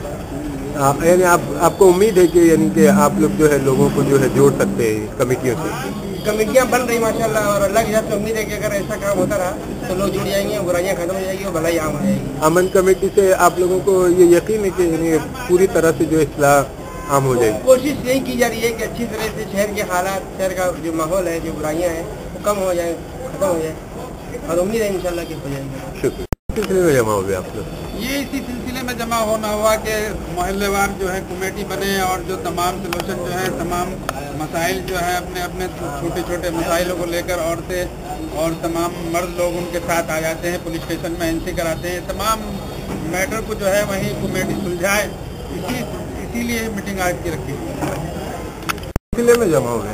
यानी आपको उम्मीद है कि यानी कि आप लोग जो है लोगों को जो है जोड़ सकते हैं कमेटियों से? कमेटियाँ बन रही माशाल्लाह, और अल्लाह की तरफ से उम्मीद है कि अगर ऐसा काम होता रहा तो लोग जुड़ जाएंगे, बुराइयाँ खत्म हो जाएगी और भलाई आम हो जाएगी। अमन कमेटी से आप लोगों को ये यकीन है कि यानी पूरी तरह से जो इस्लाह आम हो जाएगी? कोशिश यही की जा रही है कि अच्छी तरह से शहर के हालात, शहर का जो माहौल है, जो बुराइयाँ हैं वो कम हो जाए, खत्म हो जाए, और उम्मीद है इंशाल्लाह कि हो जाएगी। शुक्रिया। सिलसिले में जमा हुए आप लोग? ये इसी सिलसिले में जमा होना हुआ कि मोहल्लेवार जो है कमेटी बने और जो तमाम सलूशन जो है तमाम मसाइल जो है अपने अपने छोटे छोटे मसाइलों को लेकर औरतें और तमाम मर्द लोग उनके साथ आ जाते हैं, पुलिस स्टेशन में एंट्री कराते हैं, तमाम मैटर को जो है वहीं कमेटी सुलझाए, इसीलिए मीटिंग आज की रखी सिलसिले में जमा हुए?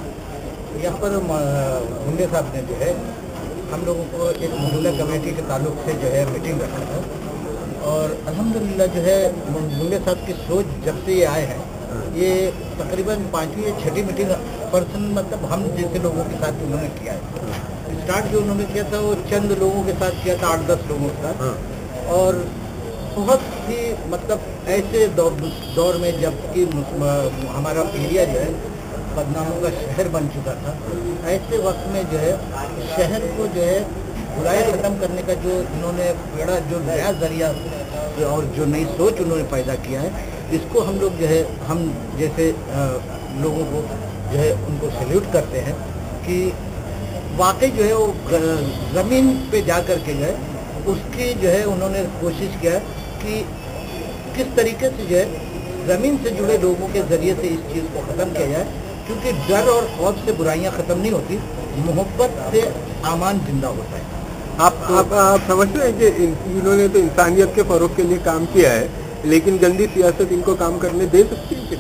यहाँ पर मुंडे साहब ने जो है हम लोगों को एक मॉड्यूलर कमेटी के ताल्लुक से जो है मीटिंग रखा था और अल्हम्दुलिल्लाह जो है मुंडे साहब की सोच जब से ये आए हैं, ये तकरीबन 5वीं या 6ठी मीटिंग पर्सन मतलब हम जैसे लोगों के साथ उन्होंने किया है। स्टार्ट जो उन्होंने किया था वो चंद लोगों के साथ किया था, 8-10 लोगों के साथ, और बहुत ही मतलब ऐसे दौर में जबकि हमारा एरिया जो है बदनामों का शहर बन चुका था, ऐसे वक्त में जो है शहर को जो है बुराई ख़त्म करने का जो इन्होंने बड़ा जो नया जरिया और जो नई सोच उन्होंने पैदा किया है, इसको हम लोग जो है हम जैसे लोगों को जो है उनको सैल्यूट करते हैं कि वाकई जो है वो ज़मीन पे जा कर के जो है उसकी जो है उन्होंने कोशिश किया कि किस तरीके से जो है ज़मीन से जुड़े लोगों के ज़रिए से इस चीज़ को ख़त्म किया जाए, क्योंकि डर और खौफ से बुराइयां ख़त्म नहीं होती, मोहब्बत से आमान जिंदा होता है। आप समझते हैं कि इन्होंने तो इंसानियत के फ़रोग के लिए काम किया है, लेकिन गंदी सियासत इनको काम करने दे सकती है कि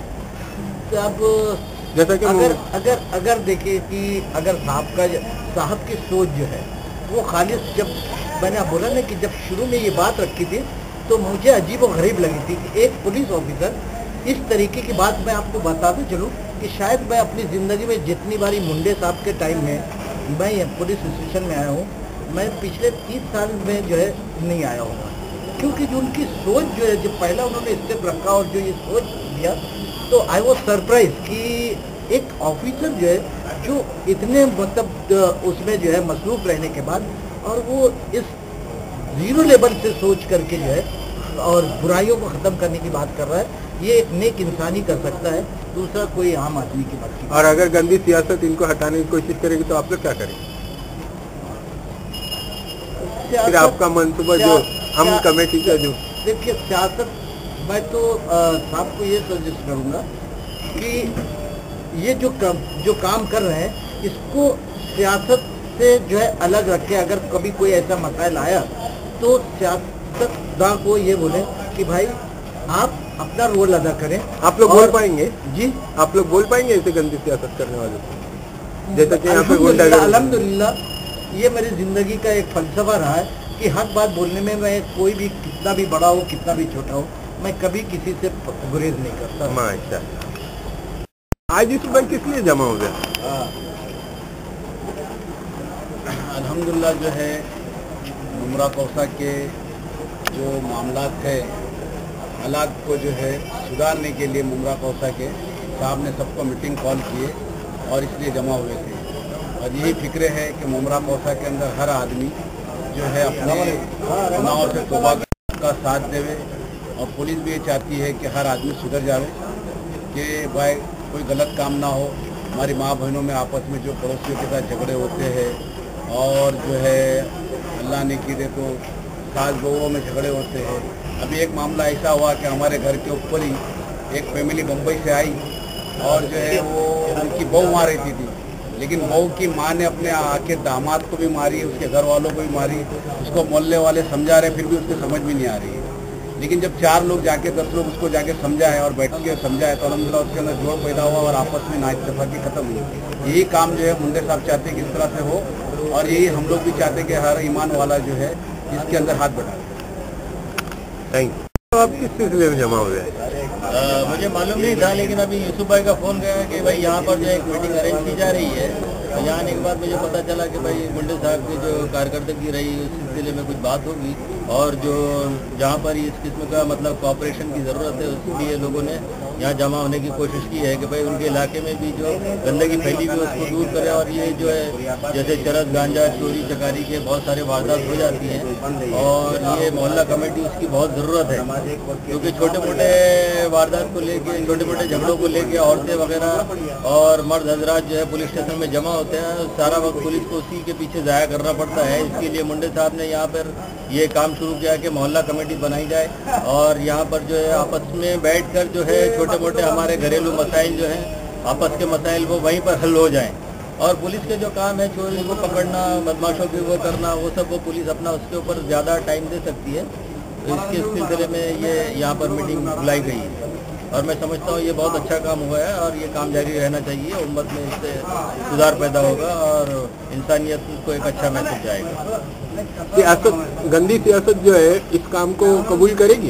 नहीं? अब जैसा कि अगर देखिए कि अगर साहब की सोच जो है वो खालिस, जब मैंने बोला ना कि जब शुरू में ये बात रखी थी तो मुझे अजीब और गरीब लगी थी कि एक पुलिस ऑफिसर इस तरीके की बात, मैं आपको बताते चलूँ कि शायद मैं अपनी ज़िंदगी में जितनी बारी मुंडे साहब के टाइम में मैं पुलिस स्टेशन में आया हूँ, मैं पिछले 30 साल में जो है नहीं आया हूँ, क्योंकि जो उनकी सोच जो है, जब पहला उन्होंने स्टेप रखा और जो ये सोच दिया तो आई वॉज सरप्राइज कि एक ऑफिसर जो है जो इतने मतलब उसमें जो है मसरूफ रहने के बाद और वो इस जीरो लेवल से सोच करके जो है और बुराइयों को ख़त्म करने की बात कर रहा है, ये एक नेक इंसान ही कर सकता है, दूसरा कोई आम आदमी की बात। और अगर गंदी सियासत इनको हटाने की कोशिश करेगी तो आप लोग क्या करेंगे? फिर आपका मंसूबा जो हम कमेटी का जो देखिए सियासत, मैं तो साहब को ये सजेस्ट करूँगा कि ये जो काम कर रहे हैं इसको सियासत से जो है अलग रखे। अगर कभी कोई ऐसा मसाइल आया तो सियासतदान को ये बोले कि भाई आप अपना रोल अदा करें। आप लोग बोल पाएंगे? जी, आप लोग बोल पाएंगे ऐसे गंदी सियासत करने वालों को? जैसा कि यहाँ पे अल्हम्दुलिल्लाह ये मेरी जिंदगी का एक फलसफा रहा है कि हक बात बोलने में मैं कोई भी कितना भी बड़ा हो कितना भी छोटा हो, मैं कभी किसी से गुरेज नहीं करता। माशाअल्लाह। आज इस बार किस लिए जमा हो गया? अल्हम्दुलिल्लाह जो है मुमरा कौसा के जो मामलात है हालात को जो है सुधारने के लिए मुमरा कौसा के साहब ने सबको मीटिंग कॉल किए और इसलिए जमा हुए थे। और यही फिक्र है कि मुमरा कौसा के अंदर हर आदमी जो है अपने गुनाहों से तौबा का साथ देवे और पुलिस भी ये चाहती है कि हर आदमी सुधर जावे कि भाई कोई गलत काम ना हो। हमारी माँ बहनों में आपस में जो पड़ोसियों के साथ झगड़े होते हैं और जो है अल्लाह ने की दे तो सास बहुओं में झगड़े होते हैं। अभी एक मामला ऐसा हुआ कि हमारे घर के ऊपर ही एक फैमिली बम्बई से आई और जो है वो उनकी बहू मार रही थी, लेकिन बहू की माँ ने अपने आके दामाद को भी मारी, उसके घर वालों को भी मारी। उसको मोहल्ले वाले समझा रहे फिर भी उसको समझ भी नहीं आ रही है। लेकिन जब 4 लोग जाके 10 लोग उसको जाके समझाए और बैठ के समझाए तो अल्हम्दुलिल्लाह उसके अंदर जोड़ पैदा हुआ और आपस में नाइतफाकी खत्म हुई। यही काम जो है मुंडे साहब चाहते हैं कि इस तरह से हो और यही हम लोग भी चाहते हैं कि हर ईमान वाला जो है इसके अंदर हाथ बढ़ाए। Thank you. तो आप किस सिलसिले में जमा हुए? मुझे मालूम नहीं था, लेकिन अभी यूसुफ भाई का फ़ोन गया कि भाई यहाँ पर जो एक मीटिंग अरेंज की जा रही है। यहाँ आने के बाद मुझे पता चला कि भाई मुंडे साहब की जो कारकर्दगी रही उस सिलसिले में कुछ बात होगी और जो जहाँ पर इस किस्म का मतलब कोऑपरेशन की ज़रूरत है उसके लिए लोगों ने यहाँ जमा होने की कोशिश की है कि भाई उनके इलाके में भी जो गंदगी फैली हुई उसको दूर करें। और ये जो है जैसे चरस गांजा चोरी चकारी के बहुत सारे वारदात हो जाती हैं और ये मोहल्ला कमेटी उसकी बहुत ज़रूरत है, क्योंकि छोटे मोटे वारदात को लेके छोटे मोटे झगड़ों को लेके औरतें वगैरह और मर्द हजरात जो है पुलिस स्टेशन में जमा होते हैं। सारा वक्त पुलिस को उसी के पीछे ज़ाया करना पड़ता है। इसके लिए मुंडे साहब ने यहाँ पर ये काम शुरू किया कि मोहल्ला कमेटी बनाई जाए और यहाँ पर जो है आपस में बैठकर जो है छोटे मोटे हमारे घरेलू मसाइल जो हैं आपस के मसाइल वो वहीं पर हल हो जाएं और पुलिस के जो काम है चोरी को पकड़ना बदमाशों की वो करना वो सब वो पुलिस अपना उसके ऊपर ज़्यादा टाइम दे सकती है। तो इसके सिलसिले में ये यहाँ पर मीटिंग बुलाई गई है और मैं समझता हूँ ये बहुत अच्छा काम हुआ है और ये काम जारी रहना चाहिए। उम्मत में इससे सुधार पैदा होगा और इंसानियत को एक अच्छा मैसेज जाएगा। सियासत, गंदी सियासत जो है इस काम को कबूल करेगी?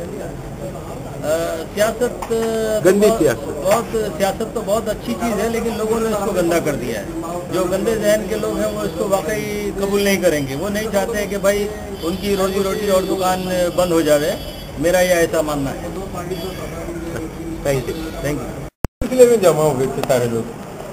सियासत गंदी सियासत तो बहुत अच्छी चीज़ है लेकिन लोगों ने इसको गंदा कर दिया है। जो गंदे जहन के लोग हैं वो इसको वाकई कबूल नहीं करेंगे। वो नहीं चाहते हैं कि भाई उनकी रोजी रोटी और दुकान बंद हो जाए। मेरा ये ऐसा मानना है। Thank you. सिलसिले में जमा हुए थे सारे लोग।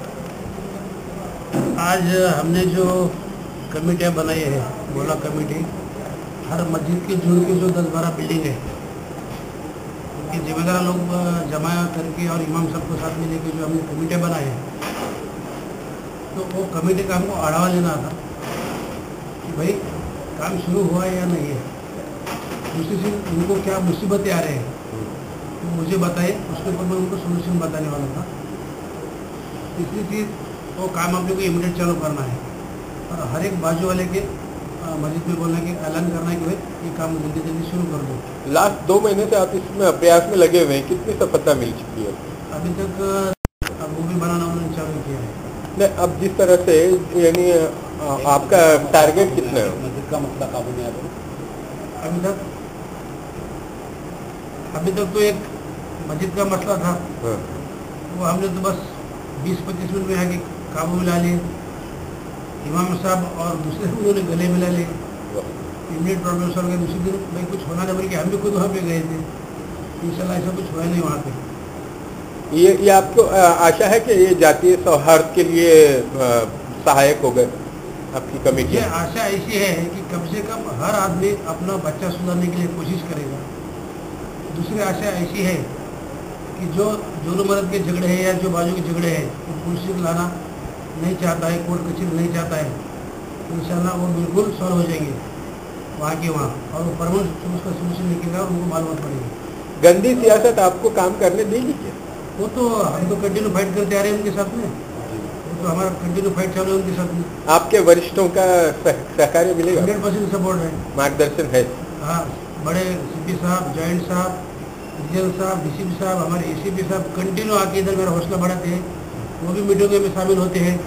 आज हमने जो कमेटियाँ बनाई है मोहल्ला कमेटी, हर मस्जिद के जुड़ के जो 10-12 बिल्डिंग है उनके जिम्मेदार लोग जमा करके और इमाम साहब को साथ में लेके जो हमने कमेटियाँ बनाए हैं, तो वो कमेटी का हमको आढ़ावा लेना था कि भाई काम शुरू हुआ है या नहीं है। दूसरी चीज़ उनको क्या मुसीबतें आ रहे हैं तो मुझे बताए, उसके ऊपर मैं उनको सोल्यूशन बताने वाला था। तीसरी चीज़ वो काम आप लोग को इमीडिएट चालू करना है और हर एक बाजू वाले के मस्जिद में बोलना कि ऐलान करना है कि भाई ये काम जल्दी जल्दी शुरू कर दो। लास्ट 2 महीने से आप इसमें प्रयास में लगे हुए हैं, कितनी सफलता मिल चुकी है? अभी तक वो भी बनाना उन्होंने चालू किया है। नहीं, अब जिस तरह से यानी आपका टारगेट कितना है? मस्जिद का मसला काबू में आया अभी तक तो एक मस्जिद का मसला था। वो हमने तो बस 20-25 मिनट में आके काबू में ला लिए। इमाम साहब और दूसरे उन्होंने गले मिला लिए। इमीडिएट प्रॉब्लम सॉल्व गया। दूसरे दिन भाई कुछ होना था बल्कि हम भी खुद वहाँ पे गए थे। इंशाल्लाह ऐसा कुछ हुआ नहीं वहाँ पे। ये आपको आशा है कि ये जातीय सौहार्द के लिए सहायक हो गए आपकी कमेटी? ये आशा ऐसी है कि कम से कम हर आदमी अपना बच्चा सुधारने के लिए कोशिश करेगा। दूसरी आशा ऐसी है कि जो दोनों मर्द के झगड़े हैं या जो बाजू के झगड़े हैं वो पुलिस लाना नहीं चाहता है, कोर्ट कचहरी नहीं चाहता है, तो इंशाल्लाह वो बिल्कुल सॉल्व हो जाएंगे वहाँ के वहाँ और वो परमानेंट उसका सोल्यूशन निकलेगा और उनको मालूम पड़ेगी। गंदी सियासत आपको काम करने देगी क्या? वो तो हम तो कंटिन्यू फाइट करते आ रहे हैं उनके साथ में। वो तो हमारा कंटिन्यू फाइट चालू है उनके साथ में। आपके वरिष्ठों का सहकार्य मिलेगा? 100% सपोर्ट है, मार्गदर्शन है। हाँ, बड़े सीपी साहब, जॉइंट साहब, रीजनल साहब, डीसीपी साहब, हमारे एसीपी साहब कंटिन्यू आके इधर मेरा हौसला बढ़ाते हैं। वो भी मीटिंगों में शामिल होते हैं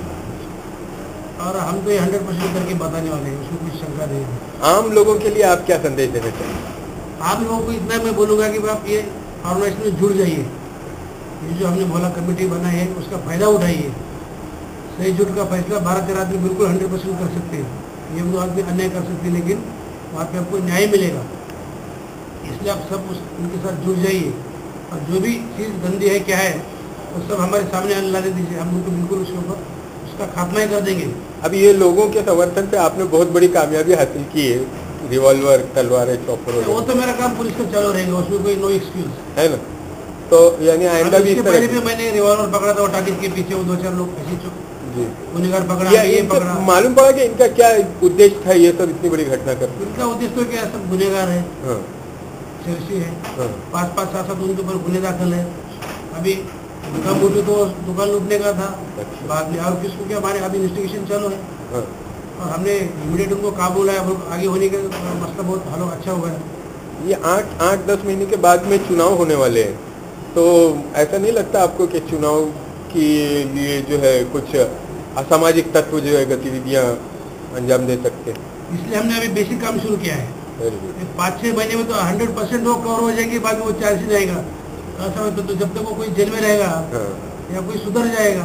और हम तो ये 100% करके बताने वाले हैं, उसमें कुछ शंका नहीं है। आम लोगों के लिए आप क्या संदेश देना चाहिए? आप लोगों को इतना मैं बोलूँगा कि आप ये ऑर्गेनाइजेशन में जुड़ जाइए। ये जो हमने मोहल्ला कमेटी बनाई है उसका फ़ायदा उठाइए। सही जुट का फैसला 12-13 आदमी बिल्कुल 100% कर सकते हैं। ये 2 आदमी अन्याय कर सकते हैं लेकिन वहाँ पे आपको न्याय मिलेगा। इसलिए आप सब उनके साथ जुड़ जाइए और जो भी चीज़ गंदी है क्या है वो सब हमारे सामने लाने दीजिए। हम उनको बिल्कुल उसके ऊपर उसका खात्मा ही कर देंगे। अब ये लोगों के समर्थन से आपने बहुत बड़ी कामयाबी हासिल की है, रिवॉल्वर, तलवारें, चौपर। वो तो मेरा काम पुलिस का चालू रहेगा, उसमें कोई नो एक्सक्यूज है ना। तो यानी आइंदा भी इस पहले भी मैंने रिवॉल्वर पकड़ा था और टारगेट के पीछे वो 2-4 लोग ऐसे गुनहगार पकड़ा, ये पकड़ा। मालूम पड़ा कि इनका क्या उद्देश्य था ये सब इतनी बड़ी घटना कर? इनका उद्देश्य तो क्या, सब गुनहगार है, चर्सी है, 5-5, 7-7 उनके ऊपर गुने दाखिल है। अभी उनका मोटिव तो दुकान लूटने का था, बाद में और किसको क्या हमारे अभी इन्वेस्टिगेशन चालू है और हमने इमीडिएट उनको काबू लाया। आगे होने का मसला बहुत भालो अच्छा हुआ है। ये 8-10 महीने के बाद में चुनाव होने वाले हैं, तो ऐसा नहीं लगता आपको कि चुनाव के लिए जो है कुछ असामाजिक तत्व जो है गतिविधियां अंजाम दे सकते हैं? इसलिए हमने अभी बेसिक काम शुरू किया है। 5-6 महीने में तो 100% वो कवर हो जाएगी, बाकी वो चार्ज जाएगा। ऐसा तो जब तक वो कोई जेल में रहेगा या कोई सुधर जाएगा,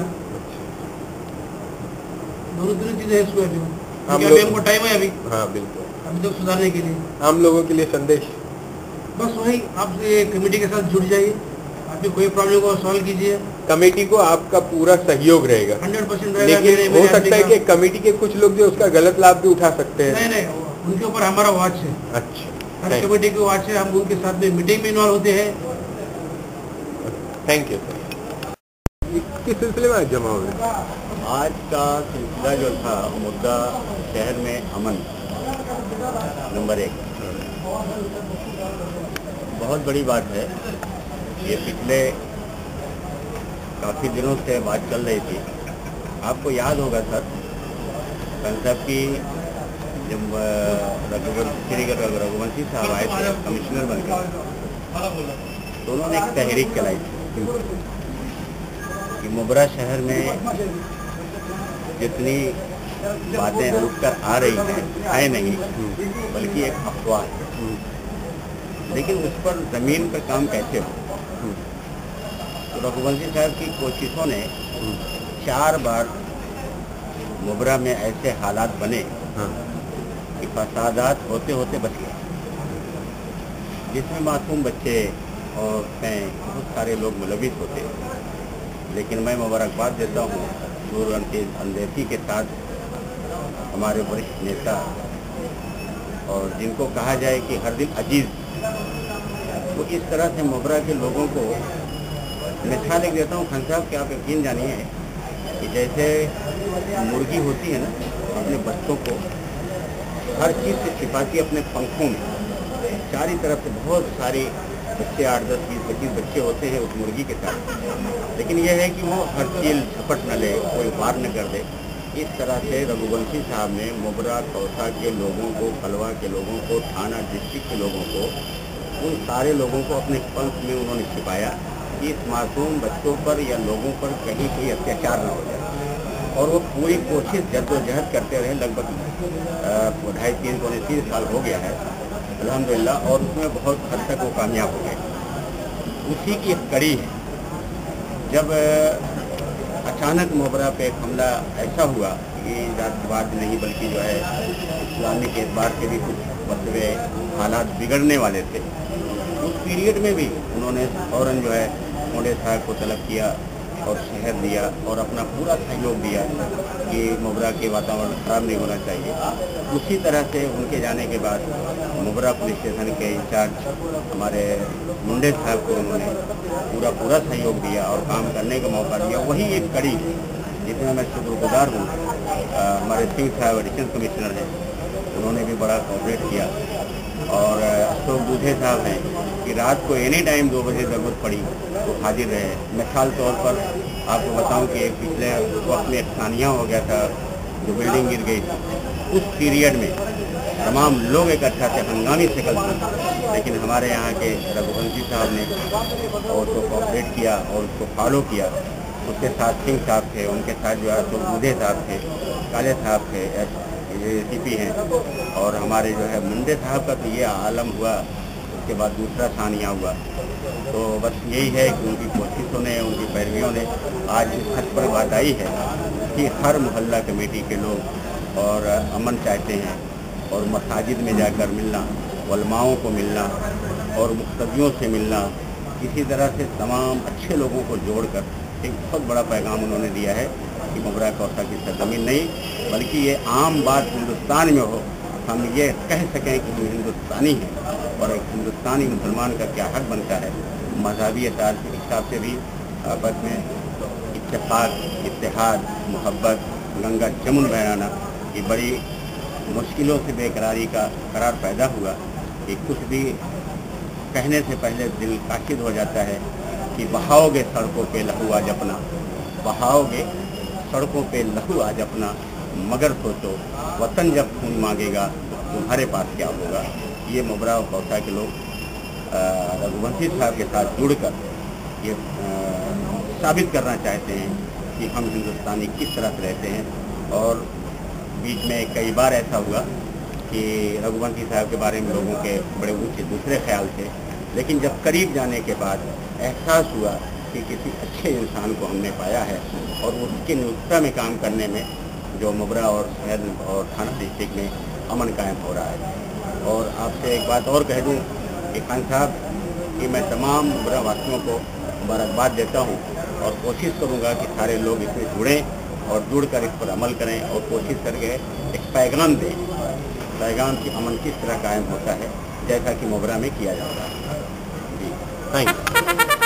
दोनों चीजें है इसमें अभी हमको टाइम है अभी। हाँ बिल्कुल, अभी तक सुधारने के लिए। आम लोगों के लिए संदेश बस वही, आप कमेटी के साथ जुड़ जाइए, आपकी कोई प्रॉब्लम को सॉल्व कीजिए। कमेटी को आपका पूरा सहयोग रहेगा 100% रहेगा। लेकिन हो सकता है कि कमेटी के कुछ लोग जो उसका गलत लाभ भी उठा सकते हैं। नहीं, उनके ऊपर हमारा वॉच है। अच्छा, हर कमेटी के वॉच है, हम उनके साथ में मीटिंग में इन्वॉल्व होते हैं। Thank you sir. किस सिलसिले में आज जमा हुए? आज का सिलसिला जो था मुद्दा शहर में अमन नंबर 1, बहुत बड़ी बात है। ये पिछले काफ़ी दिनों से बात चल रही थी। आपको याद होगा सर, साहब की जब श्री रघुवंशी साहब आए थे कमिश्नर बनकर, तो उन्होंने एक तहरीक चलाई थी कि मुबरा शहर में जितनी बातें उठकर आ रही हैं है नहीं, बल्कि एक अफवाह है। लेकिन उस पर ज़मीन पर काम कैसे हो? तो रघुवंशी साहब की कोशिशों ने 4 बार मुबरा में ऐसे हालात बने कि फसादात होते होते बच गए, जिसमें मासूम बच्चे और बहुत सारे लोग मुलविस होते। लेकिन मैं मुबारकबाद देता हूँ दूर अंदेशी के साथ हमारे वरिष्ठ नेता, और जिनको कहा जाए कि हर दिन अजीज, वो इस तरह से मुबरा के लोगों को मिसाल एक देता हूँ। खान साहब, कि आप यकीन जानिए कि जैसे मुर्गी होती है ना, अपने बच्चों को हर चीज़ से छिपाती अपने पंखों में, चारों तरफ से बहुत सारी बच्चे, 8, 10, 20, 25 बच्चे होते हैं उस मुर्गी के साथ। लेकिन यह है कि वो हर चीज़ झपट न ले, कोई वार न कर दे। इस तरह से रघुवंशी साहब ने मुबरा कौसा के लोगों को, खलवा के लोगों को, थाना डिस्ट्रिक्ट के लोगों को, उन सारे लोगों को अपने पंख में उन्होंने छिपाया कि इस मासूम बच्चों पर या लोगों पर कहीं कोई अत्याचार न हो जाए। और वो पूरी कोशिश जद्दोजहद करते रहे। लगभग 2.5-3 पौने 3 साल हो गया है अल्हम्दुलिल्लाह, और उसमें बहुत हद तक वो कामयाब हो गए। उसी की एक कड़ी है जब अचानक मुबरा पे एक हमला ऐसा हुआ कि जातिवाद नहीं, बल्कि जो है इस्लामिक एतबार से भी कुछ मतवे हालात बिगड़ने वाले थे। उस पीरियड में भी उन्होंने फ़ौरन जो है मोडे साहब को तलब किया और शहर दिया और अपना पूरा सहयोग दिया कि मुबरा के वातावरण ख़राब नहीं होना चाहिए। उसी तरह से उनके जाने के बाद मुबरा पुलिस स्टेशन के इंचार्ज हमारे मुंडे साहब को उन्होंने पूरा सहयोग दिया और काम करने का मौका दिया। वही एक कड़ी है जिसमें मैं शुक्रगुजार हूँ। हमारे सिंह साहब एडिशनल कमिश्नर हैं, उन्होंने भी बड़ा कोऑपरेट किया। और अशोक दूधे साहब हैं कि रात को एनी टाइम 2 बजे ज़रूरत पड़ी तो हाजिर रहे। मिसाल तौर पर आपको बताऊं कि पिछले वक्त में सानिया हो गया था, जो बिल्डिंग गिर गई थी, उस पीरियड में तमाम लोग इकट्ठा थे, हंगामी शक्ल थी। लेकिन हमारे यहाँ के रघुवंशी साहब ने और उसको कोऑपरेट किया और उसको फॉलो किया। उसके साथ सिंह साहब थे, उनके साथ जो है अशोक दूधे साहब थे, काले साहब थे, ACP हैं, और हमारे जो है मुंडे साहब का तो ये आलम हुआ। उसके बाद दूसरा सानिया हुआ। तो बस यही है कि उनकी कोशिशों ने, उनकी पैरवियों ने आज इस हद पर बात आई है कि हर मोहल्ला कमेटी के लोग और अमन चाहते हैं, और मसाजिद में जाकर मिलना, उलमाओं को मिलना और मुक्तदियों से मिलना, इसी तरह से तमाम अच्छे लोगों को जोड़कर एक बहुत बड़ा पैगाम उन्होंने दिया है कि मुबरा कौसा की सरजमीन नहीं, बल्कि ये आम बात हिंदुस्तान में हो, हम ये कह सकें कि हम हिंदुस्तानी हैं। और एक हिंदुस्तानी मुसलमान का क्या हक बनता है, मजहबी एतबार के हिसाब से भी आपस में इत्तेफाक, इत्तेहाद, मोहब्बत, गंगा जमुन बहराना, ये बड़ी मुश्किलों से बेकरारी का करार पैदा हुआ कि कुछ भी कहने से पहले दिल काशिद हो जाता है कि बहाओगे सड़कों पे लहू आज अपना, बहाओगे सड़कों पे लहू आज अपना, मगर सोचो वतन जब खून मांगेगा तो तुम्हारे पास क्या होगा। ये मुबरा और कौसा के लोग रघुवंशी साहब के साथ जुड़कर ये साबित करना चाहते हैं कि हम हिंदुस्तानी किस तरह से रहते हैं। और बीच में कई बार ऐसा हुआ कि रघुवंशी साहब के बारे में लोगों के बड़े ऊँचे दूसरे ख्याल थे, लेकिन जब करीब जाने के बाद एहसास हुआ कि किसी अच्छे इंसान को हमने पाया है और उसके नुस्खा में काम करने में जो मुबरा और शहर और थाना डिस्ट्रिक्ट में अमन कायम हो रहा है। और आपसे एक बात और कह दूं कि खान साहब कि मैं तमाम मुबरा वासियों को मुबारकबाद देता हूं और कोशिश करूंगा कि सारे लोग इसमें जुड़ें और जुड़कर इस पर अमल करें और कोशिश करके एक पैगाम दें, पैगाम की अमन किस तरह कायम होता है जैसा कि मुबरा में किया जाता है। जी, थैंक यू।